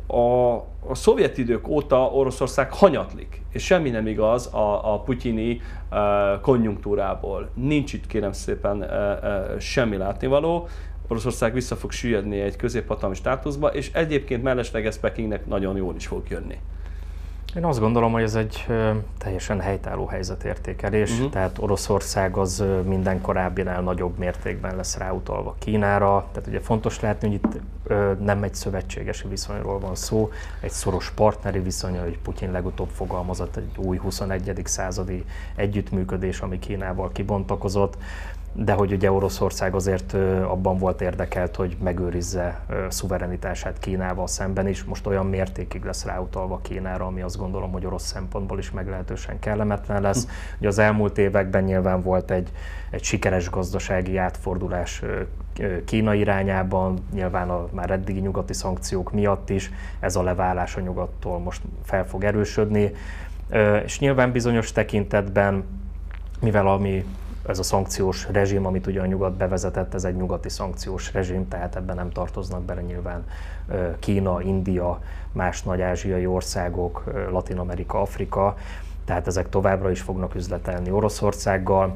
a, a szovjet idők óta Oroszország hanyatlik, és semmi nem igaz a, a putyini e, konjunktúrából. Nincs itt kérem szépen e, e, semmi látnivaló, Oroszország vissza fog süllyedni egy középhatalmi státuszba, és egyébként mellesleg ez Pekingnek nagyon jól is fog jönni. Én azt gondolom, hogy ez egy ö, teljesen helytálló helyzetértékelés, uh-huh. tehát Oroszország az ö, minden korábbinál nagyobb mértékben lesz ráutalva Kínára, tehát ugye fontos látni, hogy itt ö, nem egy szövetségesi viszonyról van szó, egy szoros partneri viszony, hogy Putyin legutóbb fogalmazott, egy új huszonegyedik századi együttműködés, ami Kínával kibontakozott, de hogy ugye Oroszország azért abban volt érdekelt, hogy megőrizze szuverenitását Kínával szemben is. Most olyan mértékig lesz ráutalva Kínára, ami azt gondolom, hogy orosz szempontból is meglehetősen kellemetlen lesz. Ugye az elmúlt években nyilván volt egy, egy sikeres gazdasági átfordulás Kína irányában, nyilván a már eddigi nyugati szankciók miatt is ez a leválás a nyugattól most fel fog erősödni. És nyilván bizonyos tekintetben, mivel ami ez a szankciós rezsim, amit ugye a nyugat bevezetett, ez egy nyugati szankciós rezsim, tehát ebben nem tartoznak bele nyilván Kína, India, más nagy ázsiai országok, Latin-Amerika, Afrika, tehát ezek továbbra is fognak üzletelni Oroszországgal,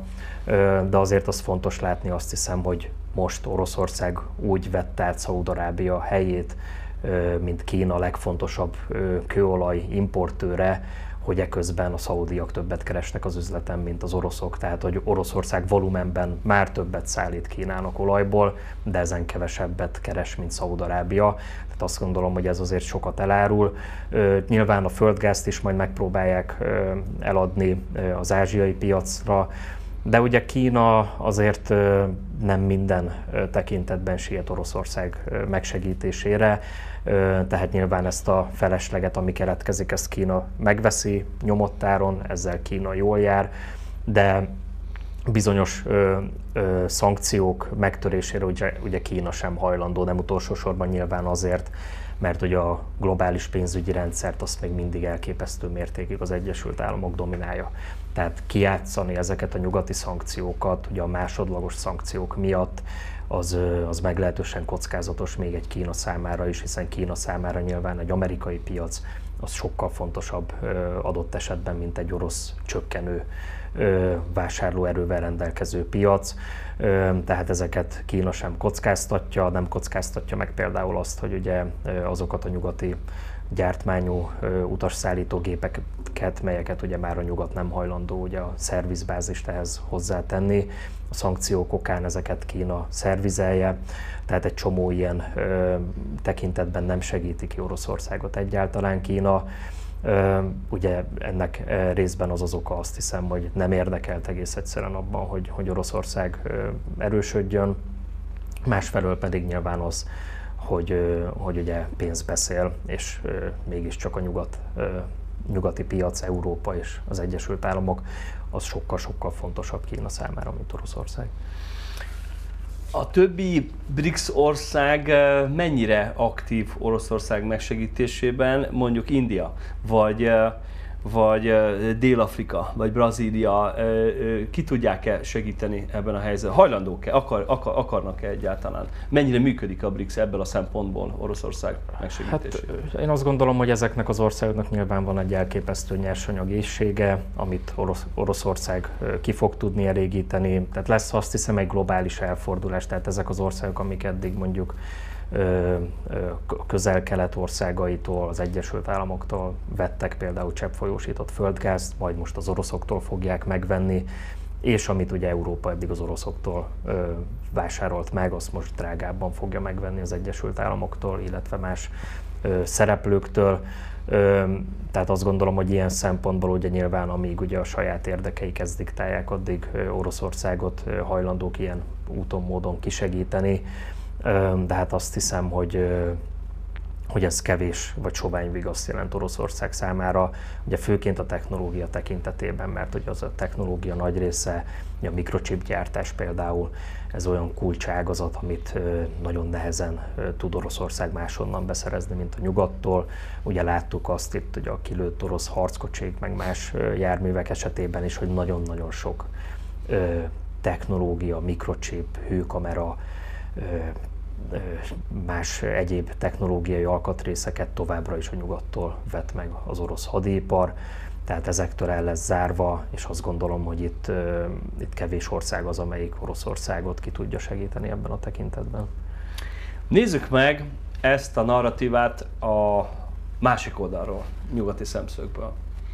de azért az fontos látni, azt hiszem, hogy most Oroszország úgy vette át Szaúd-Arábia helyét, mint Kína legfontosabb kőolaj importőre, hogy eközben a szaudiak többet keresnek az üzleten, mint az oroszok. Tehát, hogy Oroszország volumenben már többet szállít Kínának olajból, de ezen kevesebbet keres, mint Szaúd-Arábia. Tehát azt gondolom, hogy ez azért sokat elárul. Nyilván a földgázt is majd megpróbálják eladni az ázsiai piacra, de ugye Kína azért nem minden tekintetben siet Oroszország megsegítésére, tehát nyilván ezt a felesleget, ami keletkezik, ezt Kína megveszi nyomottáron, ezzel Kína jól jár, de bizonyos ö, ö, szankciók megtörésére ugye, ugye Kína sem hajlandó, nem utolsó sorban nyilván azért, mert ugye a globális pénzügyi rendszert azt még mindig elképesztő mértékig az Egyesült Államok dominálja. Tehát kijátszani ezeket a nyugati szankciókat, ugye a másodlagos szankciók miatt, az, az meglehetősen kockázatos még egy Kína számára is, hiszen Kína számára nyilván egy amerikai piac az sokkal fontosabb adott esetben, mint egy orosz csökkenő vásárlóerővel rendelkező piac. Tehát ezeket Kína sem kockáztatja, nem kockáztatja meg például azt, hogy ugye azokat a nyugati gyártmányú utasszállító gépeket, melyeket ugye már a nyugat nem hajlandó ugye a szervizbázist ehhez hozzátenni. A szankciók okán ezeket Kína szervizelje, tehát egy csomó ilyen ö, tekintetben nem segíti ki Oroszországot egyáltalán Kína. Ö, ugye ennek részben az az oka, azt hiszem, hogy nem érdekelt egész egyszerűen abban, hogy, hogy Oroszország ö, erősödjön. Másfelől pedig nyilván az, hogy, hogy ugye pénz beszél, és mégiscsak a nyugat, nyugati piac, Európa és az Egyesült Államok az sokkal-sokkal fontosabb Kína számára, mint Oroszország. A többi BRICS ország mennyire aktív Oroszország megsegítésében, mondjuk India, vagy, vagy Dél-Afrika, vagy Brazília, ki tudják-e segíteni ebben a helyzetben? Hajlandók-e, akar, akar, akarnak-e egyáltalán? Mennyire működik a BRICS ebből a szempontból Oroszország megsegítésében? Hát, én azt gondolom, hogy ezeknek az országoknak nyilván van egy elképesztő nyersanyagészsége, amit Orosz, Oroszország ki fog tudni elégíteni. Tehát lesz, azt hiszem, egy globális elfordulás. Tehát ezek az országok, amik eddig mondjuk Közel-Kelet országaitól, az Egyesült Államoktól vettek például cseppfolyósított földgázt, majd most az oroszoktól fogják megvenni, és amit ugye Európa eddig az oroszoktól ö, vásárolt meg, azt most drágábban fogja megvenni az Egyesült Államoktól, illetve más ö, szereplőktől. Ö, tehát azt gondolom, hogy ilyen szempontból ugye nyilván amíg ugye a saját érdekeik ezt diktálják, addig ö, Oroszországot ö, hajlandók ilyen úton, módon kisegíteni. De hát azt hiszem, hogy, hogy ez kevés vagy sovány vigaszt jelent Oroszország számára, ugye főként a technológia tekintetében, mert ugye az a technológia nagy része, a mikrochip gyártás például, ez olyan kulcságazat, amit nagyon nehezen tud Oroszország máshonnan beszerezni, mint a nyugattól. Ugye láttuk azt itt, hogy a kilőtt orosz harckocsik, meg más járművek esetében is, hogy nagyon-nagyon sok technológia, mikrochip, hőkamera, más egyéb technológiai alkatrészeket továbbra is a nyugattól vett meg az orosz hadipar, tehát ezektől el lesz zárva, és azt gondolom, hogy itt, itt kevés ország az, amelyik Oroszországot ki tudja segíteni ebben a tekintetben. Nézzük meg ezt a narratívát a másik oldalról, nyugati szemszögből.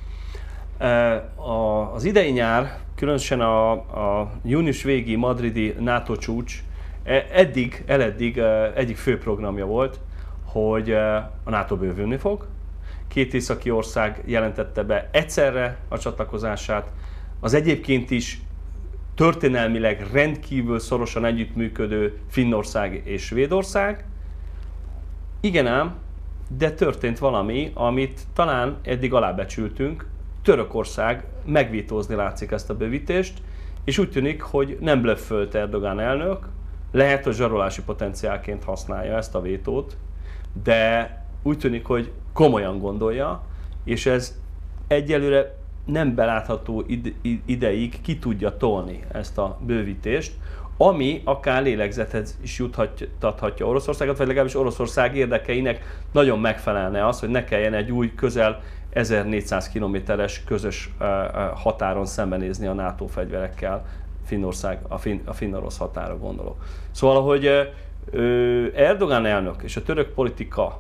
Az idei nyár, különösen a, a június végi madridi NATO csúcs eddig, eleddig egyik fő programja volt, hogy a NATO bővülni fog. Két északi ország jelentette be egyszerre a csatlakozását, az egyébként is történelmileg rendkívül szorosan együttműködő Finnország és Svédország. Igen ám, de történt valami, amit talán eddig alábecsültünk. Törökország megvétózni látszik ezt a bővítést, és úgy tűnik, hogy nem blöffölt Erdogan elnök, lehet, hogy zsarolási potenciálként használja ezt a vétót, de úgy tűnik, hogy komolyan gondolja, és ez egyelőre nem belátható ideig ki tudja tolni ezt a bővítést, ami akár lélegzethez is juthatja Oroszországot, vagy legalábbis Oroszország érdekeinek nagyon megfelelne az, hogy ne kelljen egy új közel ezernégyszáz kilométeres közös határon szembenézni a NATO fegyverekkel, Finnország, a, finn, a finn-orosz határa gondolok. Szóval, hogy Erdogan elnök és a török politika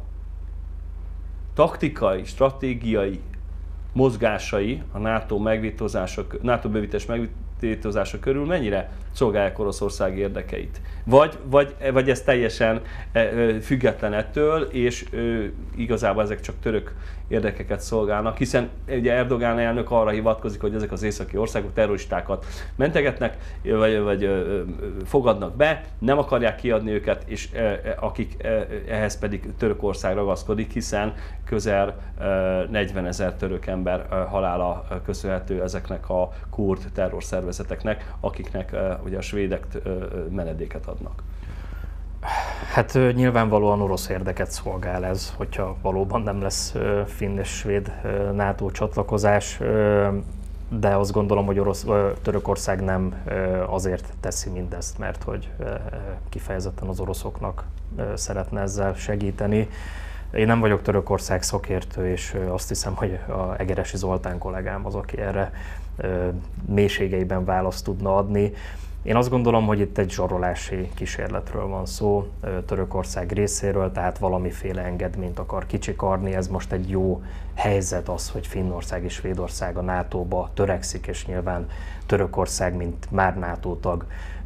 taktikai, stratégiai mozgásai a NATO megvétózása, NATO bővítés megvétózása körül mennyire szolgálják Oroszország érdekeit? Vagy, vagy, vagy ez teljesen független ettől, és igazából ezek csak török érdekeket szolgálnak, hiszen ugye Erdogan elnök arra hivatkozik, hogy ezek az északi országok terroristákat mentegetnek, vagy, vagy fogadnak be, nem akarják kiadni őket, és akik ehhez pedig Törökország ragaszkodik, hiszen közel negyvenezer török ember halála köszönhető ezeknek a kurd terrorszervezeteknek, akiknek ugye a svédek menedéket adnak. Hát nyilvánvalóan orosz érdeket szolgál ez, hogyha valóban nem lesz finn és svéd NATO csatlakozás. de azt gondolom, hogy Orosz, Törökország nem azért teszi mindezt, mert hogy kifejezetten az oroszoknak szeretne ezzel segíteni. Én nem vagyok Törökország szakértő, és azt hiszem, hogy a Egeresi Zoltán kollégám az, aki erre mélységeiben választ tudna adni. Én azt gondolom, hogy itt egy zsarolási kísérletről van szó Törökország részéről, tehát valamiféle engedményt akar kicsikarni. Ez most egy jó helyzet az, hogy Finnország és Svédország a nátóba törekszik, és nyilván Törökország, mint már NATO tag,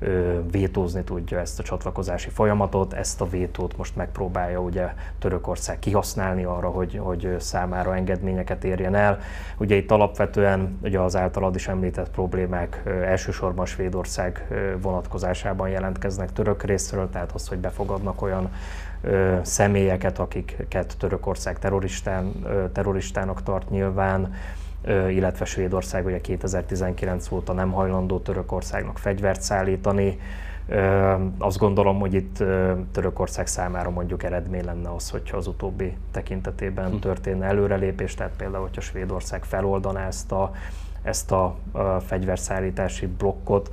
vétózni tudja ezt a csatlakozási folyamatot. Ezt a vétót most megpróbálja ugye Törökország kihasználni arra, hogy, hogy számára engedményeket érjen el. Ugye itt alapvetően ugye az általad is említett problémák elsősorban Svédország vonatkozásában jelentkeznek török részről, tehát az, hogy befogadnak olyan ö, személyeket, akiket Törökország terroristán, ö, terroristának tart nyilván, ö, illetve Svédország ugye kétezer-tizenkilenc óta nem hajlandó Törökországnak fegyvert szállítani. Ö, azt gondolom, hogy itt ö, Törökország számára mondjuk eredmény lenne az, hogyha az utóbbi tekintetében történne előrelépés, tehát például, hogyha Svédország feloldaná ezt a, ezt a, a fegyverszállítási blokkot,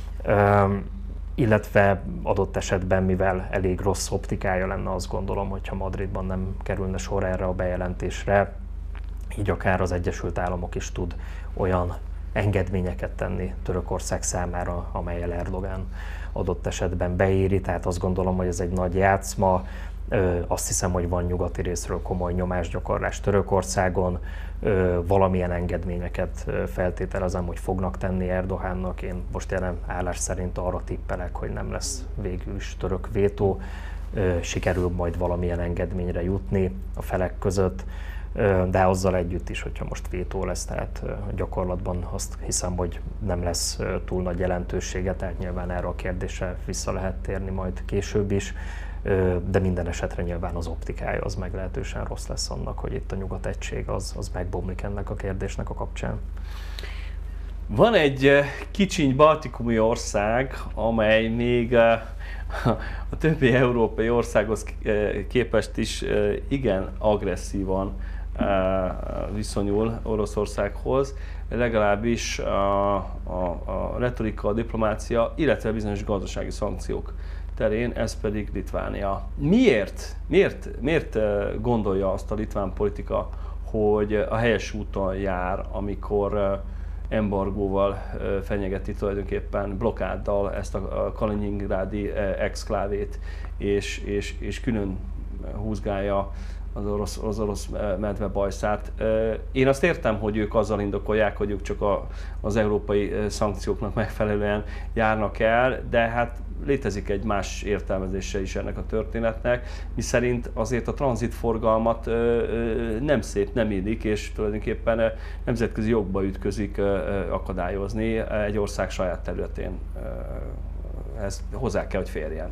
ö, illetve adott esetben, mivel elég rossz optikája lenne, azt gondolom, hogyha Madridban nem kerülne sor erre a bejelentésre, így akár az Egyesült Államok is tud olyan engedményeket tenni Törökország számára, amellyel Erdogan adott esetben beéri, tehát azt gondolom, hogy ez egy nagy játszma. Azt hiszem, hogy van nyugati részről komoly nyomásgyakorlás Törökországon, valamilyen engedményeket feltételezem, hogy fognak tenni Erdogánnak. Én most jelen állás szerint arra tippelek, hogy nem lesz végül is török vétó, sikerül majd valamilyen engedményre jutni a felek között, de azzal együtt is, hogyha most vétó lesz, tehát gyakorlatban azt hiszem, hogy nem lesz túl nagy jelentősége, tehát nyilván erre a kérdésre vissza lehet térni majd később is, de minden esetre nyilván az optikája az meglehetősen rossz lesz annak, hogy itt a nyugat egység az, az megbomlik ennek a kérdésnek a kapcsán. Van egy kicsiny baltikumi ország, amely még a többi európai országhoz képest is igen agresszívan viszonyul Oroszországhoz, legalábbis a, a, a retorika, a diplomácia, illetve bizonyos gazdasági szankciók terén, ez pedig Litvánia. Miért, miért, miért gondolja azt a litván politika, hogy a helyes úton jár, amikor embargóval fenyegeti tulajdonképpen blokkáddal ezt a kaliningrádi exklávét, és, és, és külön húzgálja az orosz, az orosz medve bajszát. Én azt értem, hogy ők azzal indokolják, hogy ők csak a, az európai szankcióknak megfelelően járnak el, de hát létezik egy más értelmezése is ennek a történetnek, miszerint azért a tranzitforgalmat nem szép, nem illik, és tulajdonképpen nemzetközi jogba ütközik akadályozni egy ország saját területén. Ez hozzá kell, hogy férjen.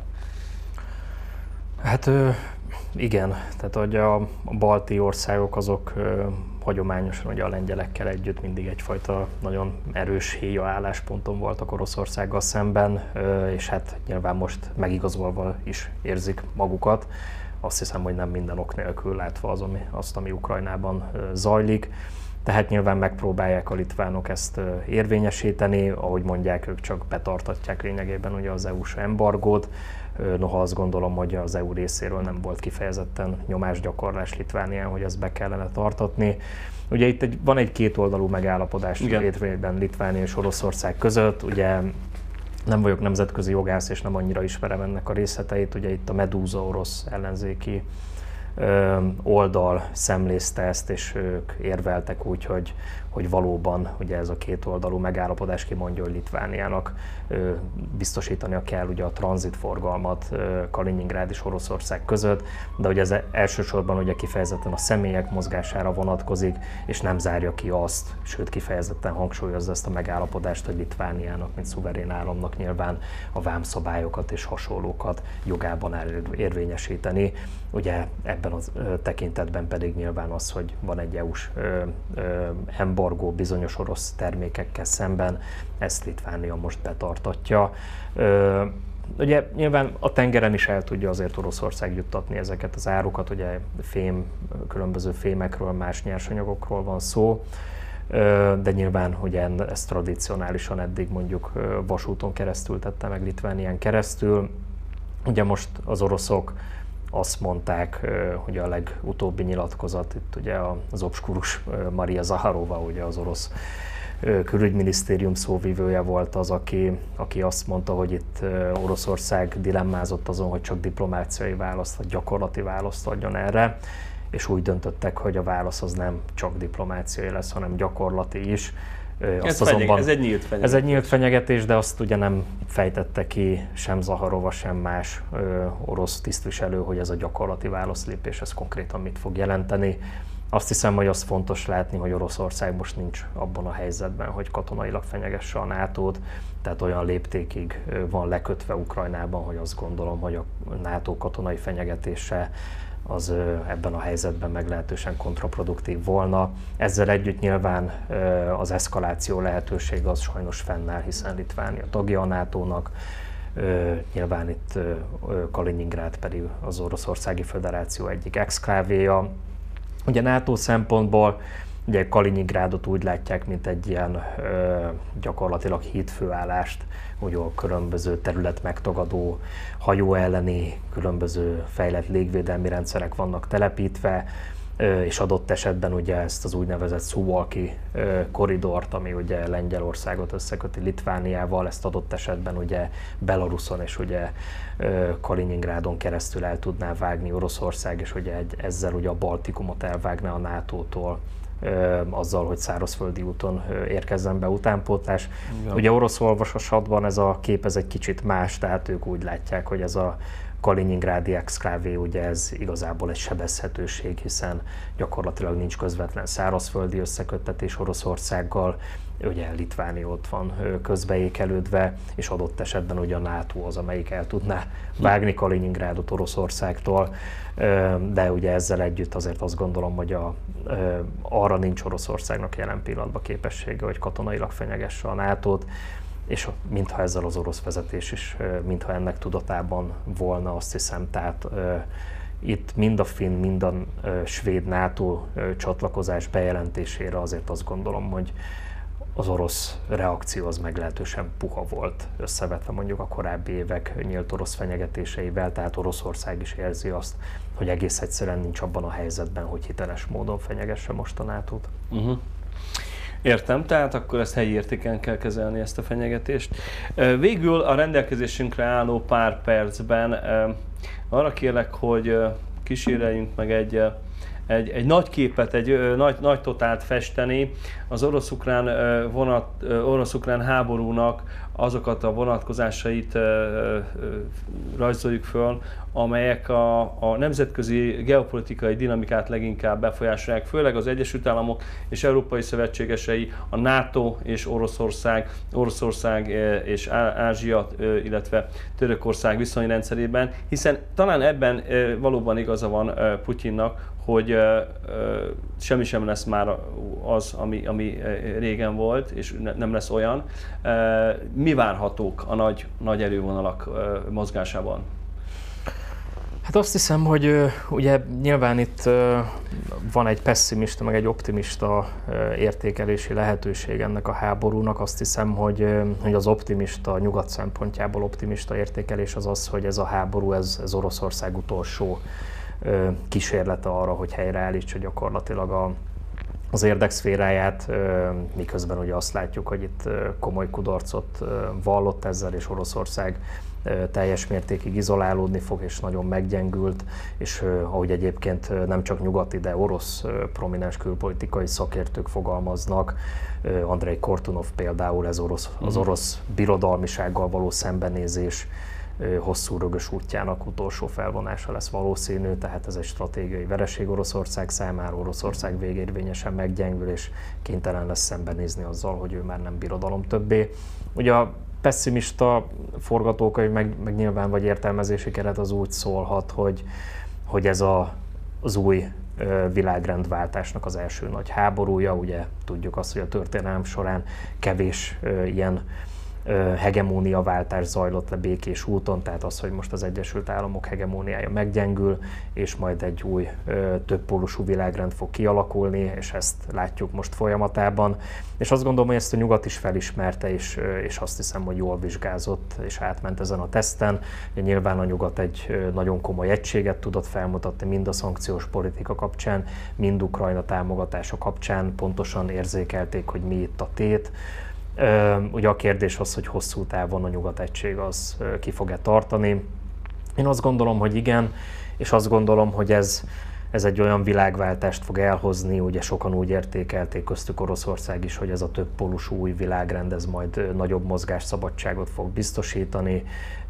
Hát igen, tehát hogy a balti országok azok hagyományosan ugye a lengyelekkel együtt mindig egyfajta nagyon erős héja állásponton voltak Oroszországgal szemben, és hát nyilván most megigazolva is érzik magukat. Azt hiszem, hogy nem minden ok nélkül látva az, ami, azt, ami Ukrajnában zajlik. Tehát nyilván megpróbálják a litvánok ezt érvényesíteni, ahogy mondják, ők csak betartatják lényegében ugye az é u-s embargót. Noha azt gondolom, hogy az é u részéről nem volt kifejezetten nyomásgyakorlás Litvánián, hogy ezt be kellene tartatni. Ugye itt egy, van egy kétoldalú megállapodás létrejében Litvánia és Oroszország között. Ugye nem vagyok nemzetközi jogász, és nem annyira ismerem ennek a részleteit. Ugye itt a Medúza orosz ellenzéki ö, oldal szemlézte ezt, és ők érveltek úgy, hogy, hogy valóban ugye ez a kétoldalú megállapodás kimondja, hogy Litvániának ö, biztosítania kell ugye a tranzitforgalmat ö, Kaliningrád és Oroszország között, de ugye ez elsősorban ugye kifejezetten a személyek mozgására vonatkozik, és nem zárja ki azt, sőt kifejezetten hangsúlyozza ezt a megállapodást, hogy Litvániának, mint szuverén államnak nyilván a vámszabályokat és hasonlókat jogában áll érvényesíteni. Ugye ebben a tekintetben pedig nyilván az, hogy van egy é u-s ö, ö, embargó bizonyos orosz termékekkel szemben, ezt Litvánia most betartatja. Ö, ugye nyilván a tengeren is el tudja azért Oroszország juttatni ezeket az árukat, ugye fém, különböző fémekről, más nyersanyagokról van szó. de nyilván ugye ez tradicionálisan eddig mondjuk vasúton keresztül tette meg, Litvánián keresztül. Ugye most az oroszok azt mondták, hogy a legutóbbi nyilatkozat, itt ugye az obskurus Maria Zaharova, ugye az orosz külügyminisztérium szóvivője volt az, aki, aki azt mondta, hogy itt Oroszország dilemmázott azon, hogy csak diplomáciai választ, vagy gyakorlati választ adjon erre, és úgy döntöttek, hogy a válasz az nem csak diplomáciai lesz, hanem gyakorlati is. Azt ez, azonban, ez egy nyílt fenyegetés. Ez egy nyílt fenyegetés, de azt ugye nem fejtette ki sem Zaharova, sem más ö, orosz tisztviselő, hogy ez a gyakorlati válaszlépés, ez konkrétan mit fog jelenteni. Azt hiszem, hogy az fontos látni, hogy Oroszország most nincs abban a helyzetben, hogy katonailag fenyegesse a nátót, tehát olyan léptékig van lekötve Ukrajnában, hogy azt gondolom, hogy a NATO katonai fenyegetése az ebben a helyzetben meglehetősen kontraproduktív volna. Ezzel együtt nyilván az eszkaláció lehetősége az sajnos fennáll, hiszen Litvánia tagja a nátónak, nyilván itt Kaliningrád pedig az Oroszországi Föderáció egyik exklávéja. Ugye NATO szempontból ugye Kaliningrádot úgy látják, mint egy ilyen ö, gyakorlatilag hídfőállást, hogy a különböző terület megtagadó hajó elleni különböző fejlett légvédelmi rendszerek vannak telepítve, ö, és adott esetben ugye ezt az úgynevezett Suwalki korridort, ami ugye Lengyelországot összeköti Litvániával, ezt adott esetben ugye Belaruson és ugye ö, Kaliningrádon keresztül el tudná vágni Oroszország, és ugye egy, ezzel ugye a Baltikumot elvágná a nátótól, azzal, hogy szárazföldi úton érkezzen be utánpótlás. Igen. Ugye orosz olvasatban ez a kép ez egy kicsit más, tehát ők úgy látják, hogy ez a Kaliningrádi exklávé, ugye ez igazából egy sebezhetőség, hiszen gyakorlatilag nincs közvetlen szárazföldi összeköttetés Oroszországgal, ugye Litvánia ott van közbeékelődve, és adott esetben ugye a NATO az, amelyik el tudná vágni Kaliningrádot Oroszországtól, de ugye ezzel együtt azért azt gondolom, hogy a, arra nincs Oroszországnak jelen pillanatban képessége, hogy katonailag fenyegesse a nátót, és mintha ezzel az orosz vezetés is, mintha ennek tudatában volna, azt hiszem, tehát itt mind a finn, mind a svéd NATO csatlakozás bejelentésére azért azt gondolom, hogy az orosz reakció az meglehetősen puha volt, összevetve mondjuk a korábbi évek nyílt orosz fenyegetéseivel, tehát Oroszország is érzi azt, hogy egész egyszerűen nincs abban a helyzetben, hogy hiteles módon fenyegesse most a nátót. Uh-huh. Értem, tehát akkor ezt helyi értéken kell kezelni, ezt a fenyegetést. Végül a rendelkezésünkre álló pár percben arra kérlek, hogy kíséreljünk meg egy Egy, egy nagy képet, egy ö, nagy, nagy totált festeni az orosz-ukrán, ö, vonat, ö, orosz-ukrán háborúnak azokat a vonatkozásait ö, ö, rajzoljuk föl, amelyek a, a nemzetközi geopolitikai dinamikát leginkább befolyásolják, főleg az Egyesült Államok és európai szövetségesei, a NATO és Oroszország, Oroszország és Ázsia, illetve Törökország viszonyrendszerében, hiszen talán ebben valóban igaza van Putyinnak, hogy uh, uh, semmi sem lesz már az, ami, ami régen volt, és ne, nem lesz olyan. Uh, mi várhatók a nagy, nagy erővonalak uh, mozgásában? Hát azt hiszem, hogy uh, ugye nyilván itt uh, van egy pessimista, meg egy optimista uh, értékelési lehetőség ennek a háborúnak. Azt hiszem, hogy, uh, hogy az optimista, nyugat szempontjából optimista értékelés az az, hogy ez a háború, ez, ez Oroszország utolsó kísérlete arra, hogy helyreállítsa gyakorlatilag a, az érdekszféráját, miközben ugye azt látjuk, hogy itt komoly kudarcot vallott ezzel, és Oroszország teljes mértékig izolálódni fog, és nagyon meggyengült, és ahogy egyébként nem csak nyugati, de orosz prominens külpolitikai szakértők fogalmaznak, Andrei Kortunov például, ez orosz, az orosz birodalmisággal való szembenézés hosszú rögös útjának utolsó felvonása lesz valószínű, tehát ez egy stratégiai vereség Oroszország számára, Oroszország végérvényesen meggyengül, és kénytelen lesz szembenézni azzal, hogy ő már nem birodalom többé. Ugye a pessimista forgatókönyv, meg, meg nyilván vagy értelmezési keret az úgy szólhat, hogy, hogy ez a, az új világrendváltásnak az első nagy háborúja, ugye tudjuk azt, hogy a történelem során kevés ilyen hegemóniaváltás zajlott le békés úton, tehát az, hogy most az Egyesült Államok hegemóniája meggyengül, és majd egy új többpólusú világrend fog kialakulni, és ezt látjuk most folyamatában. És azt gondolom, hogy ezt a nyugat is felismerte, és, és azt hiszem, hogy jól vizsgázott, és átment ezen a teszten. Nyilván a nyugat egy nagyon komoly egységet tudott felmutatni, mind a szankciós politika kapcsán, mind Ukrajna támogatása kapcsán, pontosan érzékelték, hogy mi itt a tét. Ugye a kérdés az, hogy hosszú távon a nyugat egység az ki fog-e tartani. Én azt gondolom, hogy igen, és azt gondolom, hogy ez, ez egy olyan világváltást fog elhozni, ugye sokan úgy értékelték, köztük Oroszország is, hogy ez a többpólusú új világrend, ez majd nagyobb mozgásszabadságot fog biztosítani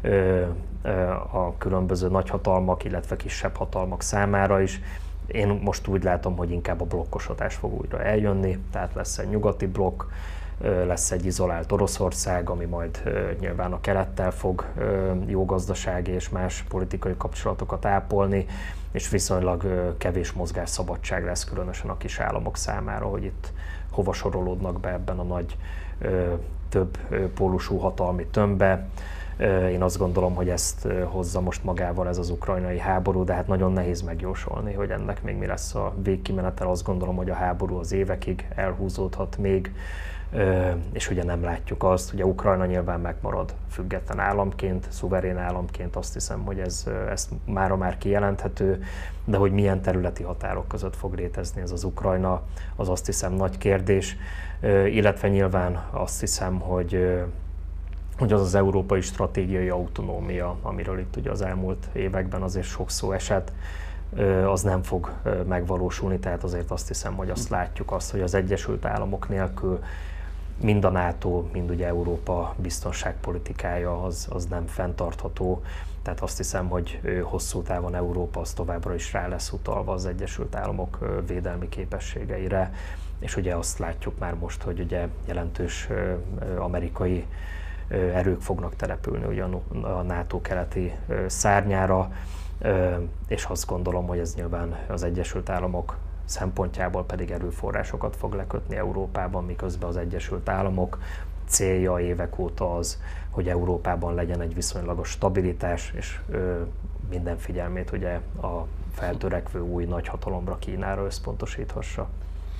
a különböző nagyhatalmak, illetve kisebb hatalmak számára is. Én most úgy látom, hogy inkább a blokkosodás fog újra eljönni, tehát lesz egy nyugati blokk, lesz egy izolált Oroszország, ami majd nyilván a kelettel fog jó gazdasági és más politikai kapcsolatokat ápolni, és viszonylag kevés mozgásszabadság lesz különösen a kis államok számára, hogy itt hova sorolódnak be ebben a nagy több pólusú hatalmi tömbbe. Én azt gondolom, hogy ezt hozza most magával ez az ukrajnai háború, de hát nagyon nehéz megjósolni, hogy ennek még mi lesz a végkimenetel. Azt gondolom, hogy a háború az évekig elhúzódhat még, és ugye nem látjuk azt, ugye Ukrajna nyilván megmarad független államként, szuverén államként, azt hiszem, hogy ez, ez mára már kijelenthető, de hogy milyen területi határok között fog létezni ez az Ukrajna, az azt hiszem nagy kérdés, illetve nyilván azt hiszem, hogy hogy az az európai stratégiai autonómia, amiről itt ugye az elmúlt években azért sok szó esett, az nem fog megvalósulni, tehát azért azt hiszem, hogy azt látjuk azt, hogy az Egyesült Államok nélkül mind a NATO, mind ugye Európa biztonságpolitikája az, az nem fenntartható, tehát azt hiszem, hogy hosszú távon Európa az továbbra is rá lesz utalva az Egyesült Államok védelmi képességeire, és ugye azt látjuk már most, hogy ugye jelentős amerikai erők fognak települni ugye a NATO keleti szárnyára, és azt gondolom, hogy ez nyilván az Egyesült Államok szempontjából pedig erőforrásokat fog lekötni Európában, miközben az Egyesült Államok célja évek óta az, hogy Európában legyen egy viszonylagos stabilitás, és minden figyelmét ugye a feltörekvő új nagyhatalomra, Kínára összpontosíthassa.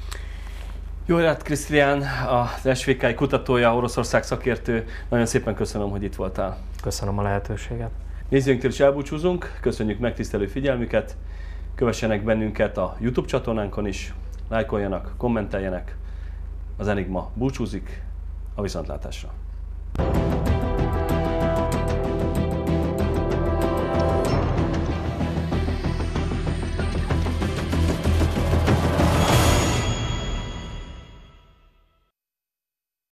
Jojrát Krisztián, az es vé ká kutatója, Oroszország szakértő. Nagyon szépen köszönöm, hogy itt voltál. Köszönöm a lehetőséget. Nézőinktől is elbúcsúzunk, köszönjük megtisztelő figyelmüket. Kövessenek bennünket a YouTube csatornánkon is, lájkoljanak, kommenteljenek. Az Enigma búcsúzik, a viszontlátásra.